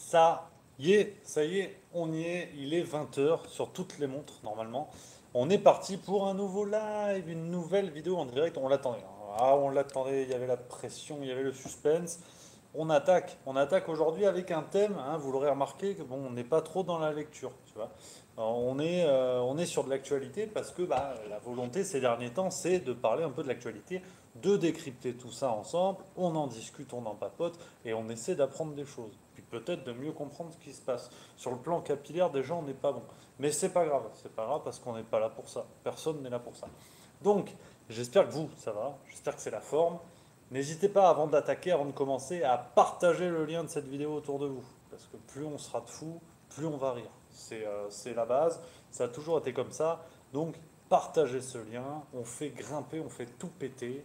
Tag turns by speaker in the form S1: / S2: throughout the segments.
S1: Ça y est, on y est, il est 20 heures sur toutes les montres normalement. On est parti pour un nouveau live, une nouvelle vidéo en direct, on l'attendait, hein. Ah, on l'attendait, il y avait la pression, il y avait le suspense. On attaque aujourd'hui avec un thème, hein, vous l'aurez remarqué, que bon, on n'est pas trop dans la lecture, tu vois. Alors, on est sur de l'actualité parce que bah, la volonté ces derniers temps, c'est de parler un peu de l'actualité, de décrypter tout ça ensemble, on en discute, on en papote, et on essaie d'apprendre des choses. Puis peut-être de mieux comprendre ce qui se passe. Sur le plan capillaire, déjà, on n'est pas bon. Mais c'est pas grave parce qu'on n'est pas là pour ça. Personne n'est là pour ça. Donc, j'espère que vous, ça va. J'espère que c'est la forme. N'hésitez pas, avant d'attaquer, avant de commencer, à partager le lien de cette vidéo autour de vous. Parce que plus on sera de fous, plus on va rire. C'est la base. Ça a toujours été comme ça. Donc, partagez ce lien. On fait grimper, on fait tout péter.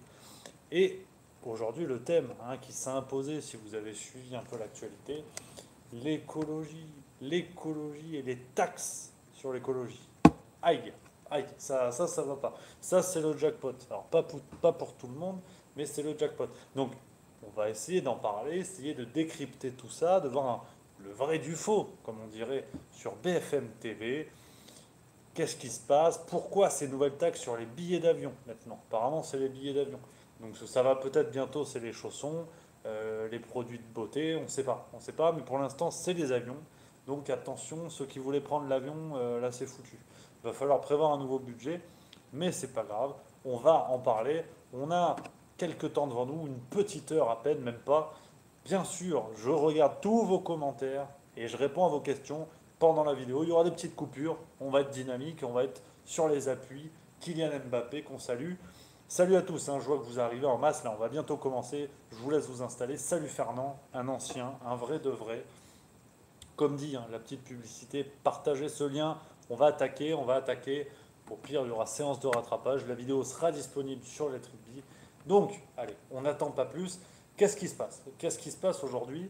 S1: Et aujourd'hui, le thème, hein, qui s'est imposé, si vous avez suivi un peu l'actualité, l'écologie. L'écologie et les taxes sur l'écologie. Aïe, aïe, ça va pas. Ça, c'est le jackpot. Alors, pas pour tout le monde, mais c'est le jackpot. Donc, on va essayer d'en parler, essayer de décrypter tout ça, de voir le vrai du faux, comme on dirait sur BFM TV. Qu'est-ce qui se passe? Pourquoi ces nouvelles taxes sur les billets d'avion maintenant? Apparemment, c'est les billets d'avion. Donc, ça va peut-être bientôt, c'est les chaussons, les produits de beauté, on ne sait pas, mais pour l'instant, c'est les avions. Donc, attention, ceux qui voulaient prendre l'avion, là, c'est foutu. Il va falloir prévoir un nouveau budget, mais c'est pas grave, on va en parler. On a quelques temps devant nous, une petite heure à peine, même pas. Bien sûr, je regarde tous vos commentaires et je réponds à vos questions pendant la vidéo. Il y aura des petites coupures, on va être dynamique, on va être sur les appuis. Kylian Mbappé qu'on salue. Salut à tous, hein, je vois que vous arrivez en masse, là on va bientôt commencer, je vous laisse vous installer. Salut Fernand, un ancien, un vrai de vrai. Comme dit, hein, la petite publicité, partagez ce lien, on va attaquer, on va attaquer. Au pire, il y aura séance de rattrapage, la vidéo sera disponible sur les Tribbi. Donc, allez, on n'attend pas plus. Qu'est-ce qui se passe? Qu'est-ce qui se passe aujourd'hui?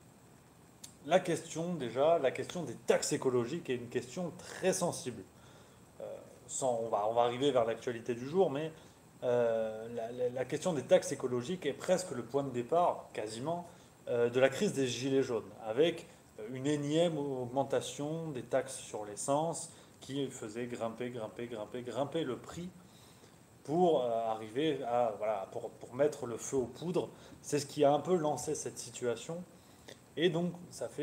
S1: La question déjà, la question des taxes écologiques est une question très sensible. On va arriver vers l'actualité du jour, mais la question des taxes écologiques est presque le point de départ, quasiment, de la crise des gilets jaunes, avec une énième augmentation des taxes sur l'essence qui faisait grimper le prix pour arriver à, voilà, pour mettre le feu aux poudres. C'est ce qui a un peu lancé cette situation. Et donc,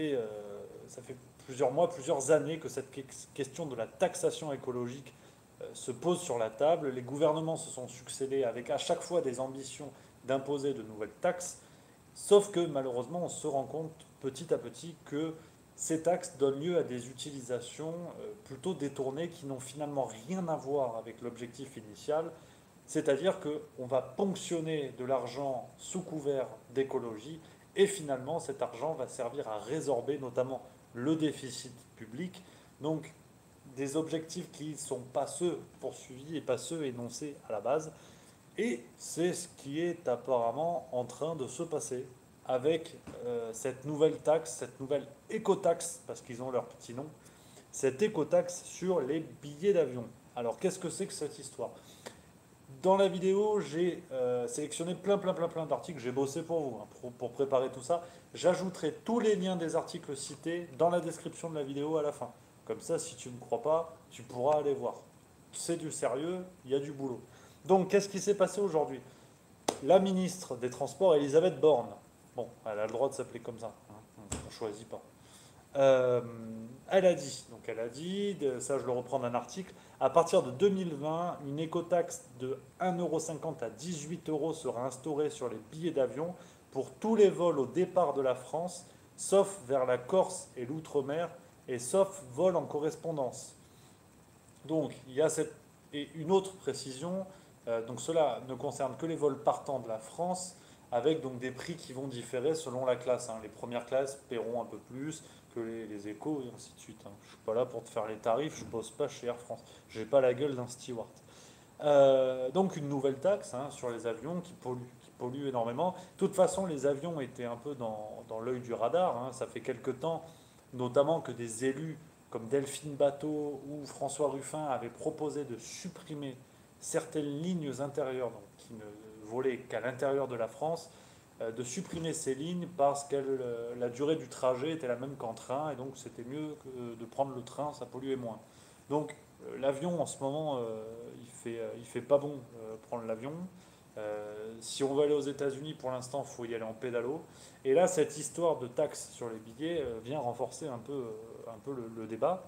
S1: ça fait plusieurs mois, plusieurs années que cette question de la taxation écologique se pose sur la table. Les gouvernements se sont succédés avec à chaque fois des ambitions d'imposer de nouvelles taxes, sauf que malheureusement, on se rend compte petit à petit que ces taxes donnent lieu à des utilisations plutôt détournées qui n'ont finalement rien à voir avec l'objectif initial, c'est-à-dire qu'on va ponctionner de l'argent sous couvert d'écologie et finalement cet argent va servir à résorber notamment le déficit public. Donc des objectifs qui ne sont pas ceux poursuivis et pas ceux énoncés à la base. Et c'est ce qui est apparemment en train de se passer avec cette nouvelle taxe, cette nouvelle écotaxe, parce qu'ils ont leur petit nom, cette écotaxe sur les billets d'avion. Alors qu'est-ce que c'est que cette histoire? Dans la vidéo, j'ai sélectionné plein d'articles. J'ai bossé pour vous, hein, pour préparer tout ça. J'ajouterai tous les liens des articles cités dans la description de la vidéo à la fin. Comme ça, si tu ne me crois pas, tu pourras aller voir. C'est du sérieux, il y a du boulot. Donc, qu'est-ce qui s'est passé aujourd'hui? La ministre des Transports, Elisabeth Borne, bon, elle a le droit de s'appeler comme ça, hein, on ne choisit pas. Euh, elle a dit, ça je le reprends d'un article, à partir de 2020, une écotaxe de 1,50 € à 18 € sera instaurée sur les billets d'avion pour tous les vols au départ de la France, sauf vers la Corse et l'outre-mer, et sauf vol en correspondance. Donc il y a une autre précision, donc cela ne concerne que les vols partant de la France, avec donc des prix qui vont différer selon la classe, hein. Les premières classes paieront un peu plus que les échos et ainsi de suite, hein. Je ne suis pas là pour te faire les tarifs, je ne bosse pas chez Air France. Je n'ai pas la gueule d'un steward. Donc une nouvelle taxe, hein, sur les avions qui polluent énormément. De toute façon, les avions étaient un peu dans l'œil du radar, hein. Ça fait quelque temps, notamment que des élus comme Delphine Bateau ou François Ruffin avaient proposé de supprimer certaines lignes intérieures, donc qui ne volaient qu'à l'intérieur de la France, de supprimer ces lignes parce que la durée du trajet était la même qu'en train, et donc c'était mieux que de prendre le train, ça polluait moins. Donc l'avion en ce moment, il fait pas bon prendre l'avion. Si on veut aller aux États-Unis, pour l'instant, il faut y aller en pédalo. Et là, cette histoire de taxe sur les billets vient renforcer un peu le débat.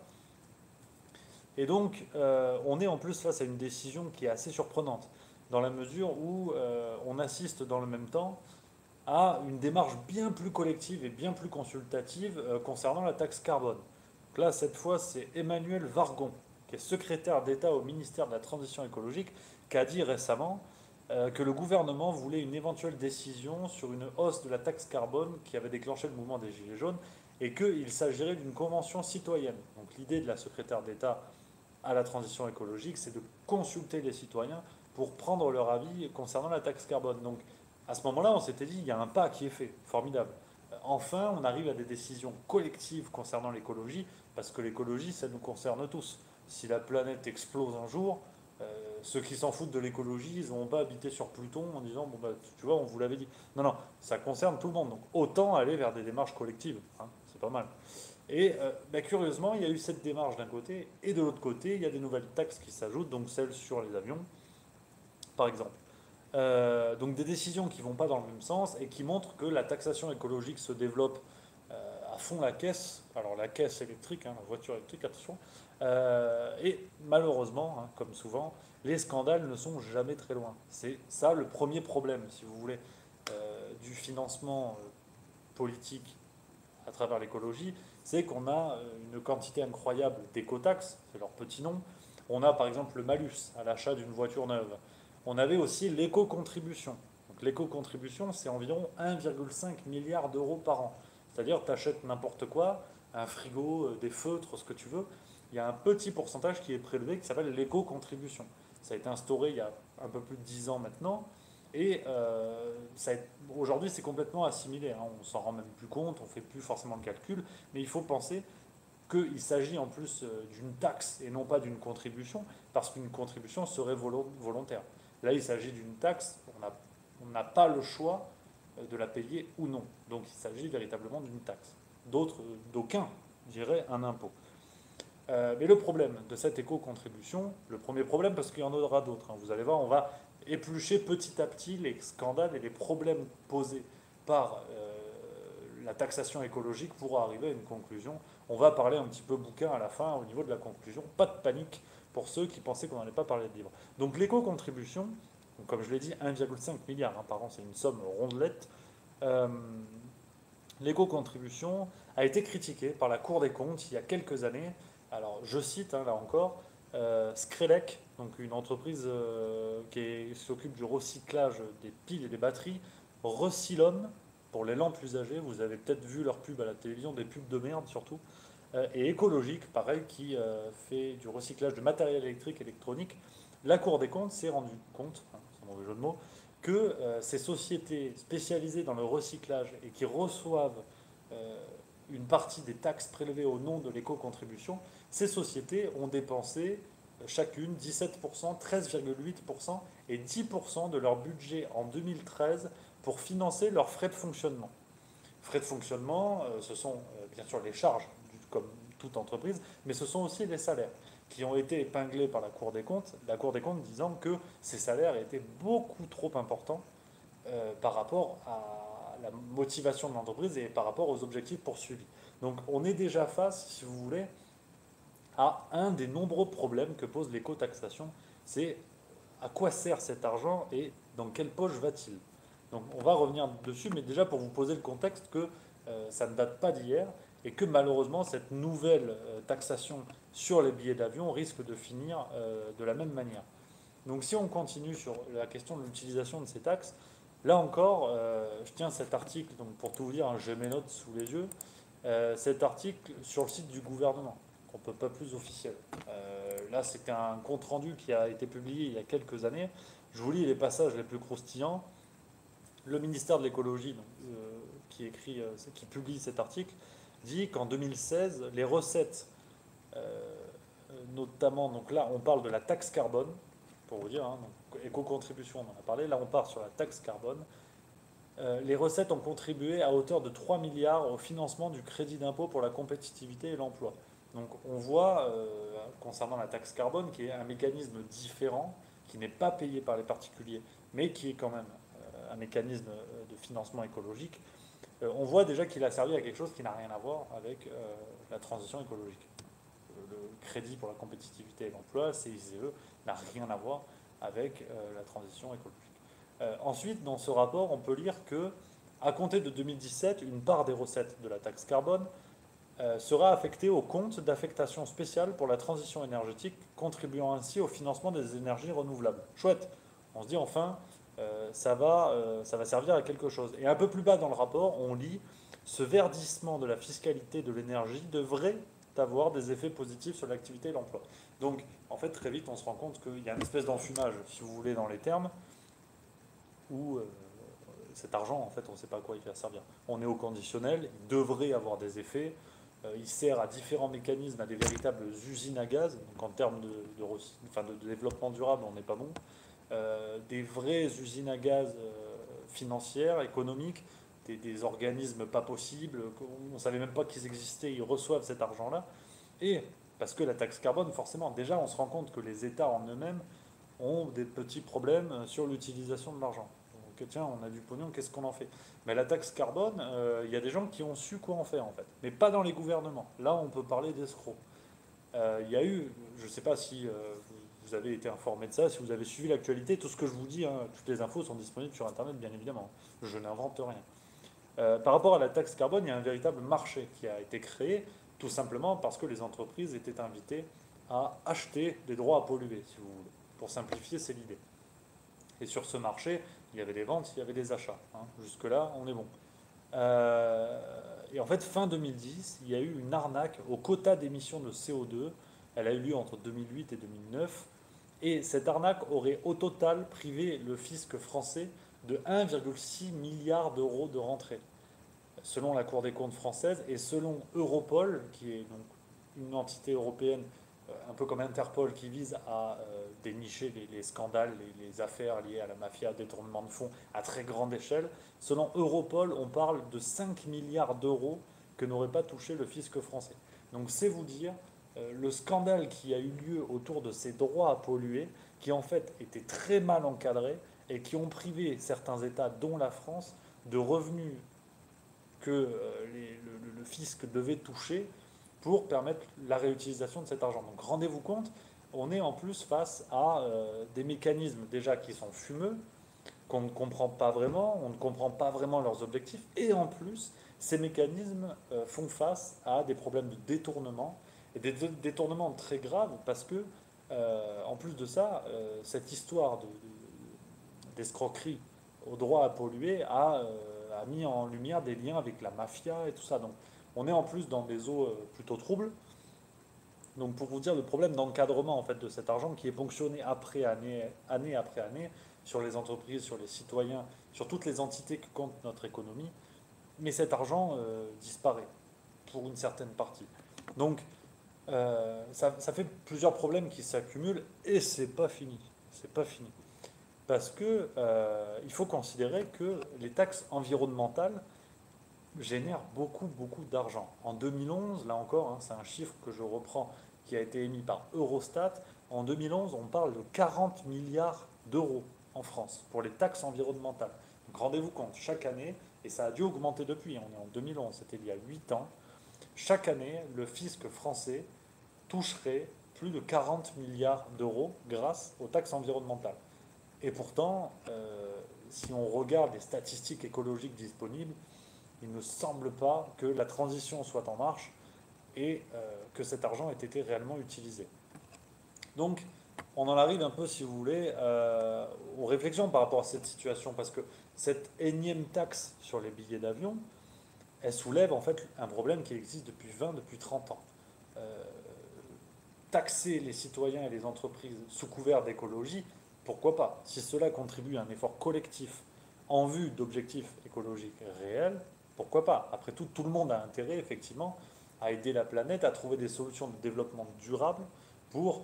S1: Et donc, on est en plus face à une décision qui est assez surprenante, dans la mesure où on assiste dans le même temps à une démarche bien plus collective et bien plus consultative concernant la taxe carbone. Donc là, cette fois, c'est Emmanuel Vargon, qui est secrétaire d'État au ministère de la Transition écologique, qui a dit récemment que le gouvernement voulait une éventuelle décision sur une hausse de la taxe carbone qui avait déclenché le mouvement des Gilets jaunes et qu'il s'agirait d'une convention citoyenne. Donc l'idée de la secrétaire d'État à la transition écologique, c'est de consulter les citoyens pour prendre leur avis concernant la taxe carbone. Donc à ce moment-là, on s'était dit, il y a un pas qui est fait, formidable. Enfin, on arrive à des décisions collectives concernant l'écologie, parce que l'écologie, ça nous concerne tous. Si la planète explose un jour, ceux qui s'en foutent de l'écologie, ils n'ont pas habité sur Pluton en disant, bon bah, tu vois, on vous l'avait dit. Non, non, ça concerne tout le monde. Donc autant aller vers des démarches collectives. Hein, c'est pas mal. Et bah, curieusement, il y a eu cette démarche d'un côté, et de l'autre côté, il y a des nouvelles taxes qui s'ajoutent, donc celles sur les avions, par exemple. Donc des décisions qui ne vont pas dans le même sens et qui montrent que la taxation écologique se développe à fond la caisse, alors la caisse électrique, hein, la voiture électrique, attention, et malheureusement, hein, comme souvent, les scandales ne sont jamais très loin. C'est ça le premier problème, si vous voulez, du financement politique à travers l'écologie, c'est qu'on a une quantité incroyable d'écotaxes, c'est leur petit nom. On a par exemple le malus à l'achat d'une voiture neuve. On avait aussi l'éco-contribution. Donc l'éco-contribution, c'est environ 1,5 milliard d'euros par an. C'est-à-dire, tu achètes n'importe quoi, un frigo, des feutres, ce que tu veux, il y a un petit pourcentage qui est prélevé qui s'appelle l'éco-contribution. Ça a été instauré il y a un peu plus de 10 ans maintenant. Et aujourd'hui, c'est complètement assimilé, hein. On s'en rend même plus compte, on ne fait plus forcément le calcul. Mais il faut penser qu'il s'agit en plus d'une taxe et non pas d'une contribution, parce qu'une contribution serait volontaire. Là, il s'agit d'une taxe, on n'a pas le choix de la payer ou non. Donc il s'agit véritablement d'une taxe. D'aucuns diraient un impôt. Mais le problème de cette éco-contribution, le premier problème, parce qu'il y en aura d'autres, hein, vous allez voir, on va éplucher petit à petit les scandales et les problèmes posés par la taxation écologique pour arriver à une conclusion. On va parler un petit peu bouquin à la fin au niveau de la conclusion. Pas de panique pour ceux qui pensaient qu'on n'allait pas parler de livres. Donc l'éco-contribution, comme je l'ai dit, 1,5 milliard hein, par an, c'est une somme rondelette. Euh, L'éco-contribution a été critiquée par la Cour des comptes il y a quelques années. Alors, je cite, hein, là encore, Screlec, donc une entreprise qui s'occupe du recyclage des piles et des batteries, Recylum, pour les lampes usagées, vous avez peut-être vu leur pub à la télévision, des pubs de merde surtout, et Écologique, pareil, qui fait du recyclage de matériel électrique et électronique. La Cour des comptes s'est rendu compte, hein, c'est un mauvais jeu de mots, que ces sociétés spécialisées dans le recyclage et qui reçoivent une partie des taxes prélevées au nom de l'éco-contribution, ces sociétés ont dépensé chacune 17%, 13,8% et 10% de leur budget en 2013 pour financer leurs frais de fonctionnement. Frais de fonctionnement, ce sont bien sûr les charges, comme toute entreprise, mais ce sont aussi les salaires qui ont été épinglés par la Cour des comptes disant que ces salaires étaient beaucoup trop importants par rapport à la motivation de l'entreprise et par rapport aux objectifs poursuivis. Donc on est déjà face, si vous voulez, à un des nombreux problèmes que pose l'éco-taxation, c'est à quoi sert cet argent et dans quelle poche va-t-il. Donc on va revenir dessus, mais déjà pour vous poser le contexte que ça ne date pas d'hier et que malheureusement cette nouvelle taxation sur les billets d'avion risque de finir de la même manière. Donc si on continue sur la question de l'utilisation de ces taxes, là encore, je tiens cet article, donc pour tout vous dire, hein, j'ai mes notes sous les yeux, cet article sur le site du gouvernement, qu'on ne peut pas plus officiel. Là, c'est un compte-rendu qui a été publié il y a quelques années. Je vous lis les passages les plus croustillants. Le ministère de l'écologie, qui publie cet article, dit qu'en 2016, les recettes, notamment, donc là, on parle de la taxe carbone, pour vous dire, hein, donc éco-contribution, on en a parlé. Là, on part sur la taxe carbone. Les recettes ont contribué à hauteur de 3 milliards au financement du crédit d'impôt pour la compétitivité et l'emploi. Donc on voit, concernant la taxe carbone, qui est un mécanisme différent, qui n'est pas payé par les particuliers, mais qui est quand même un mécanisme de financement écologique. On voit déjà qu'il a servi à quelque chose qui n'a rien à voir avec la transition écologique. Le crédit pour la compétitivité et l'emploi, CICE, n'a rien à voir avec la transition écologique. Ensuite, dans ce rapport, on peut lire que, à compter de 2017, une part des recettes de la taxe carbone sera affectée au compte d'affectation spéciale pour la transition énergétique, contribuant ainsi au financement des énergies renouvelables. Chouette. On se dit enfin, ça va servir à quelque chose. Et un peu plus bas dans le rapport, on lit ce verdissement de la fiscalité de l'énergie devrait avoir des effets positifs sur l'activité et l'emploi. Donc, en fait, très vite, on se rend compte qu'il y a une espèce d'enfumage, si vous voulez, dans les termes, où cet argent, en fait, on ne sait pas à quoi il va servir. On est au conditionnel, il devrait avoir des effets. Il sert à différents mécanismes, à des véritables usines à gaz. Donc en termes de développement durable, on n'est pas bon. Des vraies usines à gaz financières, économiques, des organismes pas possibles, on ne savait même pas qu'ils existaient, ils reçoivent cet argent-là. Et parce que la taxe carbone, forcément, déjà on se rend compte que les États en eux-mêmes ont des petits problèmes sur l'utilisation de l'argent. Donc tiens, on a du pognon, qu'est-ce qu'on en fait? Mais la taxe carbone, il y a des gens qui ont su quoi en faire en fait, mais pas dans les gouvernements. Là, on peut parler d'escrocs. Il y a eu, je ne sais pas si vous avez été informé de ça, si vous avez suivi l'actualité, tout ce que je vous dis, hein, toutes les infos sont disponibles sur Internet, bien évidemment. Je n'invente rien. Par rapport à la taxe carbone, il y a un véritable marché qui a été créé, tout simplement parce que les entreprises étaient invitées à acheter des droits à polluer, si vous voulez. Pour simplifier, c'est l'idée. Et sur ce marché, il y avait des ventes, il y avait des achats. Hein. Jusque-là, on est bon. Euh, et en fait, fin 2010, il y a eu une arnaque au quota d'émissions de CO2. Elle a eu lieu entre 2008 et 2009. Et cette arnaque aurait au total privé le fisc français de 1,6 milliard d'euros de rentrée, selon la Cour des comptes française et selon Europol, qui est donc une entité européenne un peu comme Interpol qui vise à dénicher les scandales, les affaires liées à la mafia, détournement de fonds à très grande échelle. Selon Europol, on parle de 5 milliards d'euros que n'aurait pas touché le fisc français. Donc c'est vous dire le scandale qui a eu lieu autour de ces droits à polluer, qui en fait étaient très mal encadrés et qui ont privé certains États, dont la France, de revenus que le fisc devait toucher pour permettre la réutilisation de cet argent. Donc rendez-vous compte, on est en plus face à des mécanismes déjà qui sont fumeux, qu'on ne comprend pas vraiment, on ne comprend pas vraiment leurs objectifs, et en plus, ces mécanismes font face à des problèmes de détournement, et des détournements très graves, parce que, en plus de ça, cette histoire d'escroquerie au droit à polluer a mis en lumière des liens avec la mafia et tout ça. Donc on est en plus dans des eaux plutôt troubles. Donc pour vous dire le problème d'encadrement en fait de cet argent qui est ponctionné après année, année après année sur les entreprises, sur les citoyens, sur toutes les entités qui comptent notre économie, mais cet argent disparaît pour une certaine partie. Donc ça fait plusieurs problèmes qui s'accumulent et c'est pas fini. C'est pas fini. Parce que il faut considérer que les taxes environnementales génèrent beaucoup, beaucoup d'argent. En 2011, là encore, hein, c'est un chiffre que je reprends qui a été émis par Eurostat. En 2011, on parle de 40 milliards d'euros en France pour les taxes environnementales. Donc rendez-vous compte, chaque année, et ça a dû augmenter depuis, on est en 2011, c'était il y a 8 ans, chaque année, le fisc français toucherait plus de 40 milliards d'euros grâce aux taxes environnementales. Et pourtant, si on regarde les statistiques écologiques disponibles, il ne semble pas que la transition soit en marche et que cet argent ait été réellement utilisé. Donc, on en arrive un peu, si vous voulez, aux réflexions par rapport à cette situation, parce que cette énième taxe sur les billets d'avion, elle soulève en fait un problème qui existe depuis 20, depuis 30 ans. Euh, Taxer les citoyens et les entreprises sous couvert d'écologie, pourquoi pas? Si cela contribue à un effort collectif en vue d'objectifs écologiques réels, pourquoi pas? Après tout, tout le monde a intérêt, effectivement, à aider la planète, à trouver des solutions de développement durable pour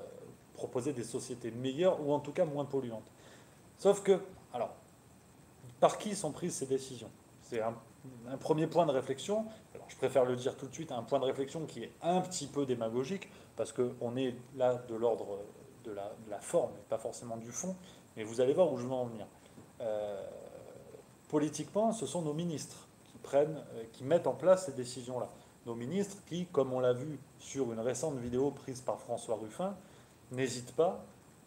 S1: proposer des sociétés meilleures ou en tout cas moins polluantes. Sauf que, alors, par qui sont prises ces décisions? C'est un premier point de réflexion. Alors, je préfère le dire tout de suite, un point de réflexion qui est un petit peu démagogique, parce qu'on est là de l'ordre de la forme, et pas forcément du fond, mais vous allez voir où je veux en venir. Euh, Politiquement, ce sont nos ministres qui mettent en place ces décisions-là. Nos ministres qui, comme on l'a vu sur une récente vidéo prise par François Ruffin, n'hésitent pas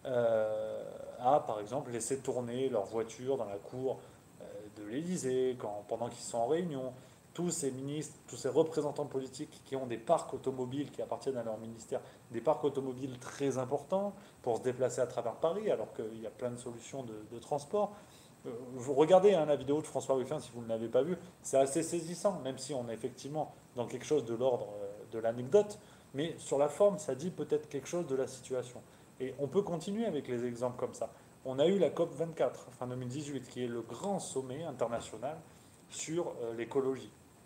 S1: à, par exemple, laisser tourner leur voiture dans la cour de l'Élysée pendant qu'ils sont en réunion. Tous ces ministres, tous ces représentants politiques qui ont des parcs automobiles qui appartiennent à leur ministère, des parcs automobiles très importants pour se déplacer à travers Paris, alors qu'il y a plein de solutions de transport. Vous regardez la vidéo de François Ruffin si vous ne l'avez pas vue, c'est assez saisissant, même si on est effectivement dans quelque chose de l'ordre de l'anecdote, mais sur la forme, ça dit peut-être quelque chose de la situation. Et on peut continuer avec les exemples comme ça. On a eu la COP 24, fin 2018, qui est le grand sommet international sur l'écologie.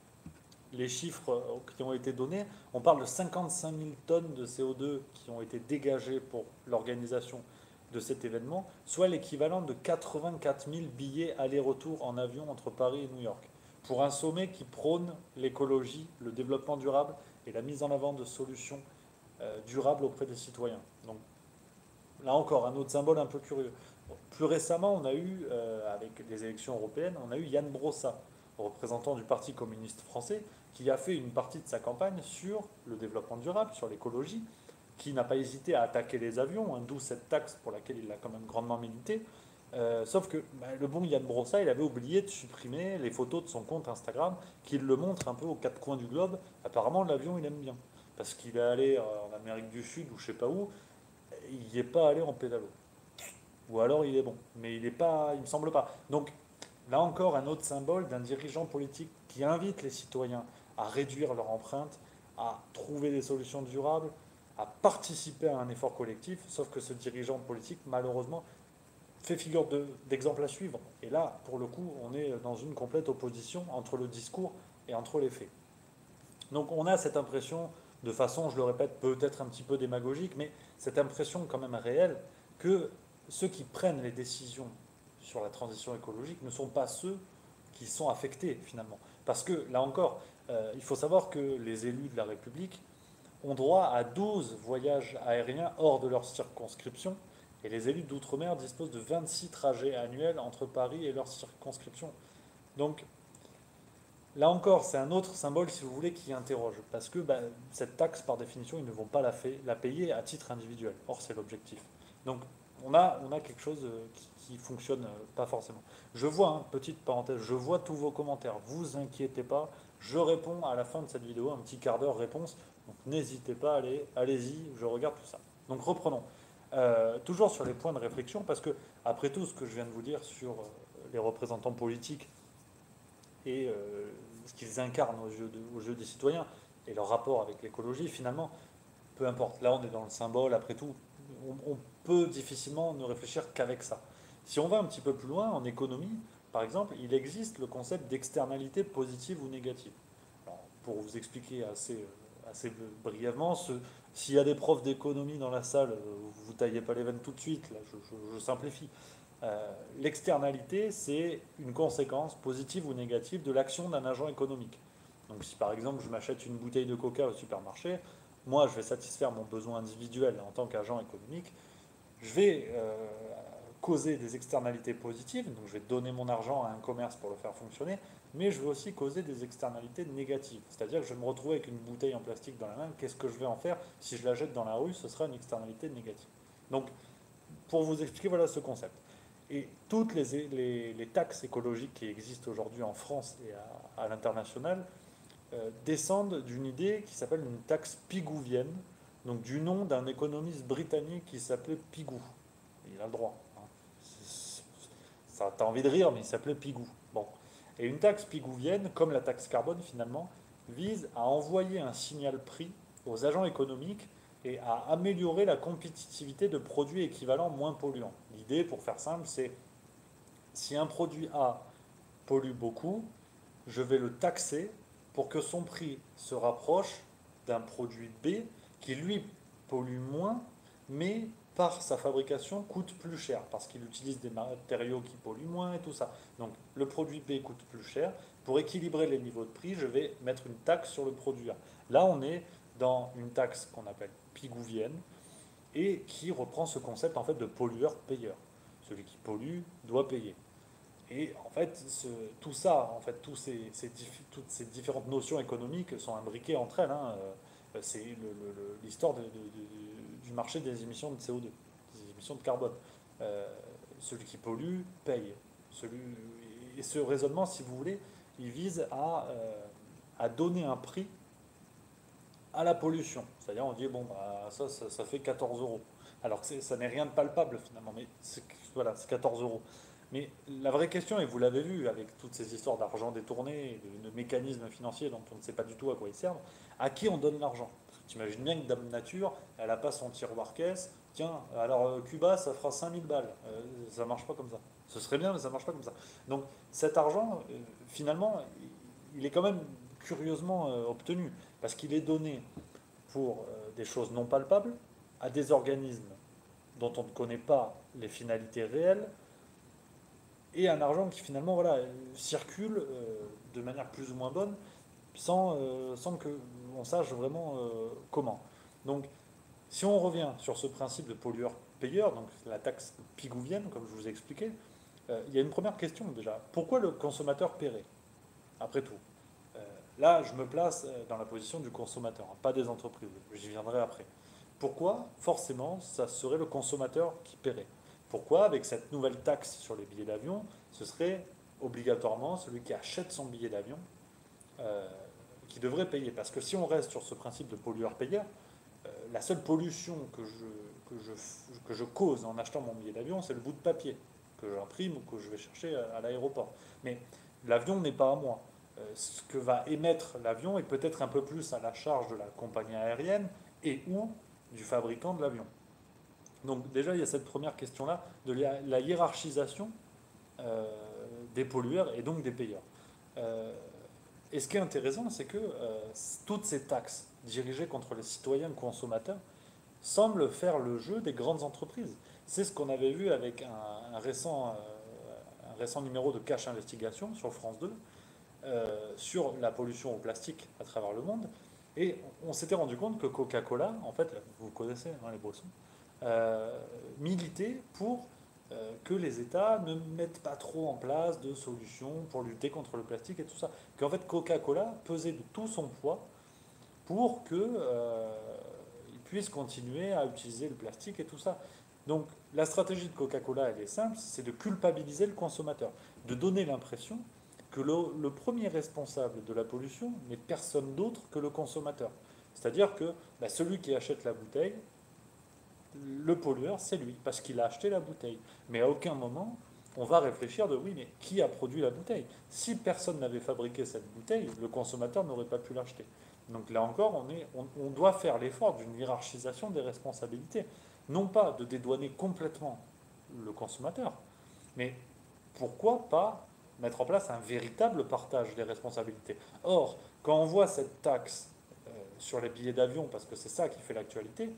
S1: Les chiffres qui ont été donnés, on parle de 55 000 tonnes de CO2 qui ont été dégagées pour l'organisation de cet événement, soit l'équivalent de 84 000 billets aller-retour en avion entre Paris et New York, pour un sommet qui prône l'écologie, le développement durable et la mise en avant de solutions durables auprès des citoyens. Donc là encore, un autre symbole un peu curieux. Plus récemment, on a eu, avec les élections européennes, on a eu Yann Brossa, représentant du Parti communiste français, qui a fait une partie de sa campagne sur le développement durable, sur l'écologie, qui n'a pas hésité à attaquer les avions, hein, d'où cette taxe pour laquelle il a quand même grandement milité. Sauf que le bon Yann Brossa, il avait oublié de supprimer les photos de son compte Instagram, qu'il le montre un peu aux quatre coins du globe. Apparemment, l'avion, il aime bien. Parce qu'il est allé en Amérique du Sud ou je sais pas où, il n'y est pas allé en pédalo. Ou alors il est bon, mais il me semble pas. Donc là encore, un autre symbole d'un dirigeant politique qui invite les citoyens à réduire leur empreinte, à trouver des solutions durables, à participer à un effort collectif, sauf que ce dirigeant politique, malheureusement, fait figure d'exemple à suivre. Et là, pour le coup, on est dans une complète opposition entre le discours et entre les faits. Donc on a cette impression, de façon, je le répète, peut-être un petit peu démagogique, mais cette impression quand même réelle que ceux qui prennent les décisions sur la transition écologique ne sont pas ceux qui sont affectés finalement. Parce que là encore, il faut savoir que les élus de la République ont droit à 12 voyages aériens hors de leur circonscription, et les élus d'outre-mer disposent de 26 trajets annuels entre Paris et leur circonscription. Donc là encore, c'est un autre symbole, si vous voulez, qui interroge. Parce que cette taxe, par définition, ils ne vont pas la payer à titre individuel. Or, c'est l'objectif. Donc, on a quelque chose qui fonctionne pas forcément. Je vois, hein, petite parenthèse, je vois tous vos commentaires. Vous inquiétez pas. Je réponds à la fin de cette vidéo, un petit quart d'heure réponse. Donc, n'hésitez pas, allez-y, je regarde tout ça. Donc, reprenons. Toujours sur les points de réflexion, parce que, après tout, ce que je viens de vous dire sur les représentants politiques et ce qu'ils incarnent aux yeux des citoyens et leur rapport avec l'écologie, finalement, peu importe. Là, on est dans le symbole, après tout, on peut difficilement ne réfléchir qu'avec ça. Si on va un petit peu plus loin, en économie, par exemple, il existe le concept d'externalité positive ou négative. Alors, pour vous expliquer assez brièvement, s'il y a des profs d'économie dans la salle, vous ne taillez pas les veines tout de suite, là, je simplifie. L'externalité, c'est une conséquence positive ou négative de l'action d'un agent économique. Donc si par exemple je m'achète une bouteille de coca au supermarché, moi je vais satisfaire mon besoin individuel en tant qu'agent économique, je vais causer des externalités positives, donc je vais donner mon argent à un commerce pour le faire fonctionner, mais je vais aussi causer des externalités négatives. C'est-à-dire que je vais me retrouver avec une bouteille en plastique dans la main, qu'est-ce que je vais en faire? Si je la jette dans la rue, ce sera une externalité négative. Donc pour vous expliquer, voilà ce concept. Et toutes les taxes écologiques qui existent aujourd'hui en France et à l'international descendent d'une idée qui s'appelle une taxe pigouvienne, donc du nom d'un économiste britannique qui s'appelait Pigou. Il a le droit. Hein. Ça, t'as envie de rire, mais il s'appelait Pigou. Bon. Et une taxe pigouvienne, comme la taxe carbone finalement, vise à envoyer un signal prix aux agents économiques et à améliorer la compétitivité de produits équivalents moins polluants. L'idée, pour faire simple, c'est si un produit A pollue beaucoup, je vais le taxer pour que son prix se rapproche d'un produit B qui lui pollue moins, mais par sa fabrication, coûte plus cher, parce qu'il utilise des matériaux qui polluent moins et tout ça. Donc le produit B coûte plus cher. Pour équilibrer les niveaux de prix, je vais mettre une taxe sur le produit A. Là, on est dans une taxe qu'on appelle pigouvienne, et qui reprend ce concept en fait de pollueur-payeur. Celui qui pollue doit payer. Et en fait, tout ça, en fait, toutes ces différentes notions économiques sont imbriquées entre elles, hein. C'est l'histoire du marché des émissions de CO2, des émissions de carbone. Euh, Celui qui pollue paye. Celui, et ce raisonnement, si vous voulez, il vise à donner un prix à la pollution. C'est-à-dire, on dit, bon, bah, ça fait 14 euros. Alors que ça n'est rien de palpable finalement, mais voilà, c'est 14 euros. Mais la vraie question, et vous l'avez vu avec toutes ces histoires d'argent détourné, de mécanismes financiers dont on ne sait pas du tout à quoi ils servent, à qui on donne l'argent? Tu imagines bien que Dame Nature, elle n'a pas son tiroir caisse, tiens, alors Cuba, ça fera 5000 balles. Ça marche pas comme ça. Ce serait bien, mais ça marche pas comme ça. Donc cet argent, finalement, il est quand même curieusement obtenu, parce qu'il est donné pour des choses non palpables à des organismes dont on ne connaît pas les finalités réelles, et un argent qui finalement voilà, circule de manière plus ou moins bonne sans que on sache vraiment comment. Donc si on revient sur ce principe de pollueur-payeur, donc la taxe pigouvienne, comme je vous ai expliqué, il y a une première question déjà. Pourquoi le consommateur paierait, après tout? Euh, Là, je me place dans la position du consommateur, hein, pas des entreprises. J'y viendrai après. Pourquoi, forcément, ça serait le consommateur qui paierait? Pourquoi, avec cette nouvelle taxe sur les billets d'avion, ce serait obligatoirement celui qui achète son billet d'avion euh, qui devrait payer? Parce que si on reste sur ce principe de pollueur-payeur, la seule pollution que je cause en achetant mon billet d'avion, c'est le bout de papier que j'imprime ou que je vais chercher à l'aéroport. Mais l'avion n'est pas à moi. Ce que va émettre l'avion est peut-être un peu plus à la charge de la compagnie aérienne et ou du fabricant de l'avion. Donc déjà, il y a cette première question-là de la hiérarchisation euh, des pollueurs et donc des payeurs. Euh, et ce qui est intéressant, c'est que toutes ces taxes dirigées contre les citoyens consommateurs semblent faire le jeu des grandes entreprises. C'est ce qu'on avait vu avec un récent numéro de Cash Investigation sur France 2, sur la pollution au plastique à travers le monde. Et on s'était rendu compte que Coca-Cola, en fait, vous connaissez hein, les boissons, euh, militait pour que les États ne mettent pas trop en place de solutions pour lutter contre le plastique et tout ça. Qu'en fait, Coca-Cola pesait de tout son poids pour que ils puissent continuer à utiliser le plastique et tout ça. Donc la stratégie de Coca-Cola, elle est simple, c'est de culpabiliser le consommateur, de donner l'impression que le premier responsable de la pollution n'est personne d'autre que le consommateur. C'est-à-dire que bah, celui qui achète la bouteille, le pollueur, c'est lui, parce qu'il a acheté la bouteille. Mais à aucun moment, on va réfléchir de oui, mais qui a produit la bouteille? Si personne n'avait fabriqué cette bouteille, le consommateur n'aurait pas pu l'acheter. Donc là encore, on doit faire l'effort d'une hiérarchisation des responsabilités. Non pas de dédouaner complètement le consommateur, mais pourquoi pas mettre en place un véritable partage des responsabilités? Or, quand on voit cette taxe sur les billets d'avion, parce que c'est ça qui fait l'actualité,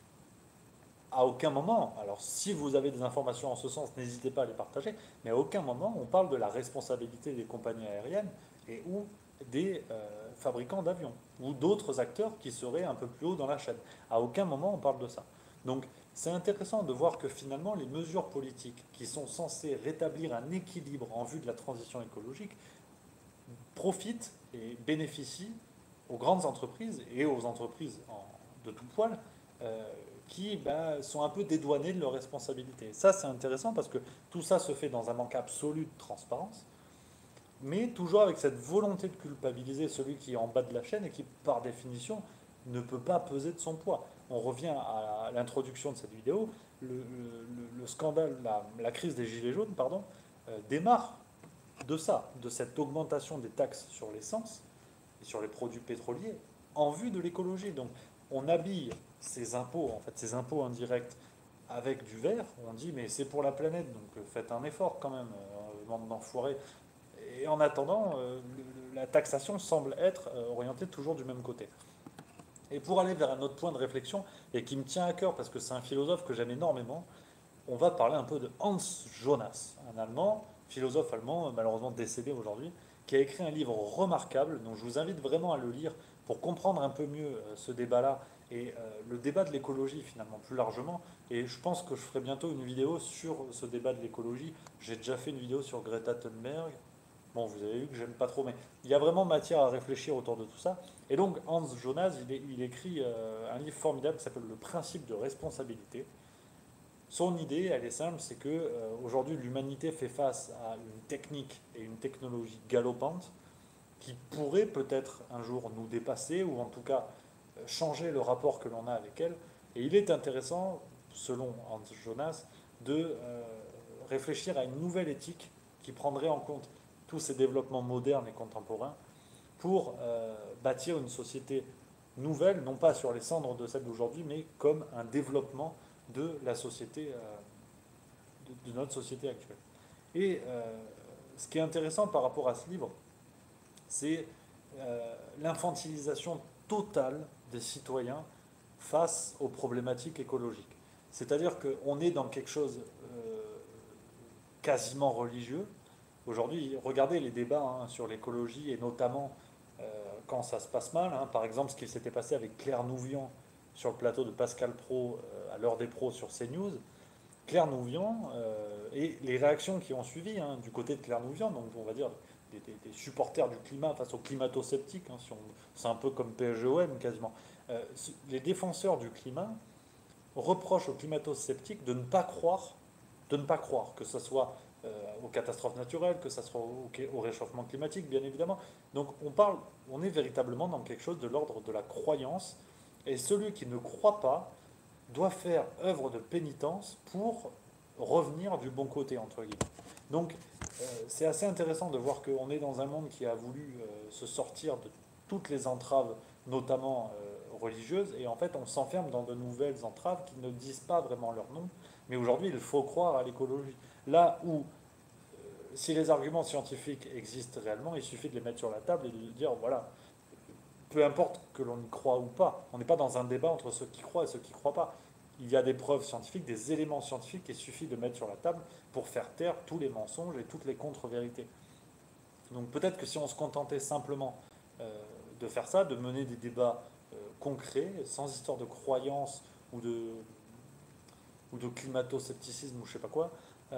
S1: à aucun moment, alors si vous avez des informations en ce sens, n'hésitez pas à les partager, mais à aucun moment on parle de la responsabilité des compagnies aériennes et ou des fabricants d'avions ou d'autres acteurs qui seraient un peu plus haut dans la chaîne. À aucun moment on parle de ça. Donc c'est intéressant de voir que finalement les mesures politiques qui sont censées rétablir un équilibre en vue de la transition écologique profitent et bénéficient aux grandes entreprises et aux entreprises de tout poil euh, qui bah, sont un peu dédouanées de leurs responsabilités. Ça, c'est intéressant parce que tout ça se fait dans un manque absolu de transparence, mais toujours avec cette volonté de culpabiliser celui qui est en bas de la chaîne et qui, par définition, ne peut pas peser de son poids. On revient à l'introduction de cette vidéo. Le scandale, la crise des Gilets jaunes, pardon, démarre de ça, de cette augmentation des taxes sur l'essence et sur les produits pétroliers en vue de l'écologie. Donc on habille ces impôts, en fait ces impôts indirects, avec du vert. On dit mais c'est pour la planète, donc faites un effort quand même, bande d'enfoirés. Et en attendant, la taxation semble être orientée toujours du même côté. Et pour aller vers un autre point de réflexion, et qui me tient à cœur parce que c'est un philosophe que j'aime énormément, on va parler un peu de Hans Jonas, un Allemand, philosophe allemand, malheureusement décédé aujourd'hui, qui a écrit un livre remarquable, dont je vous invite vraiment à le lire pour comprendre un peu mieux ce débat-là et le débat de l'écologie finalement plus largement. Et je pense que je ferai bientôt une vidéo sur ce débat de l'écologie. J'ai déjà fait une vidéo sur Greta Thunberg. Bon, vous avez vu que j'aime pas trop, mais il y a vraiment matière à réfléchir autour de tout ça. Et donc Hans Jonas, il écrit un livre formidable qui s'appelle Le principe de responsabilité. Son idée, elle est simple, c'est que aujourd'hui l'humanité fait face à une technique et une technologie galopante qui pourrait peut-être un jour nous dépasser ou en tout cas changer le rapport que l'on a avec elle. Et il est intéressant, selon Hans Jonas, de réfléchir à une nouvelle éthique qui prendrait en compte tous ces développements modernes et contemporains pour bâtir une société nouvelle, non pas sur les cendres de celle d'aujourd'hui, mais comme un développement de la société, de notre société actuelle. Et ce qui est intéressant par rapport à ce livre, c'est l'infantilisation totale des citoyens face aux problématiques écologiques. C'est-à-dire qu'on est dans quelque chose quasiment religieux. Aujourd'hui, regardez les débats sur l'écologie et notamment quand ça se passe mal. Par exemple, ce qui s'était passé avec Claire Nouvian sur le plateau de Pascal Pro à l'heure des pros sur CNews. Claire Nouvian et les réactions qui ont suivi du côté de Claire Nouvian, donc on va dire des supporters du climat face aux climato-sceptiques, si c'est un peu comme PSGOM quasiment. Les défenseurs du climat reprochent aux climato-sceptiques de ne pas croire que ce soit aux catastrophes naturelles, que ce soit au réchauffement climatique, bien évidemment. Donc on est véritablement dans quelque chose de l'ordre de la croyance, et celui qui ne croit pas doit faire œuvre de pénitence pour revenir du bon côté, entre guillemets. Donc, c'est assez intéressant de voir qu'on est dans un monde qui a voulu se sortir de toutes les entraves, notamment religieuses, et en fait, on s'enferme dans de nouvelles entraves qui ne disent pas vraiment leur nom, mais aujourd'hui, il faut croire à l'écologie. Là où, si les arguments scientifiques existent réellement, il suffit de les mettre sur la table et de dire, voilà, peu importe que l'on y croit ou pas. On n'est pas dans un débat entre ceux qui croient et ceux qui ne croient pas. Il y a des preuves scientifiques, des éléments scientifiques qu'il suffit de mettre sur la table pour faire taire tous les mensonges et toutes les contre-vérités. Donc peut-être que si on se contentait simplement de faire ça, de mener des débats concrets, sans histoire de croyance ou de climato-scepticisme ou je sais pas quoi,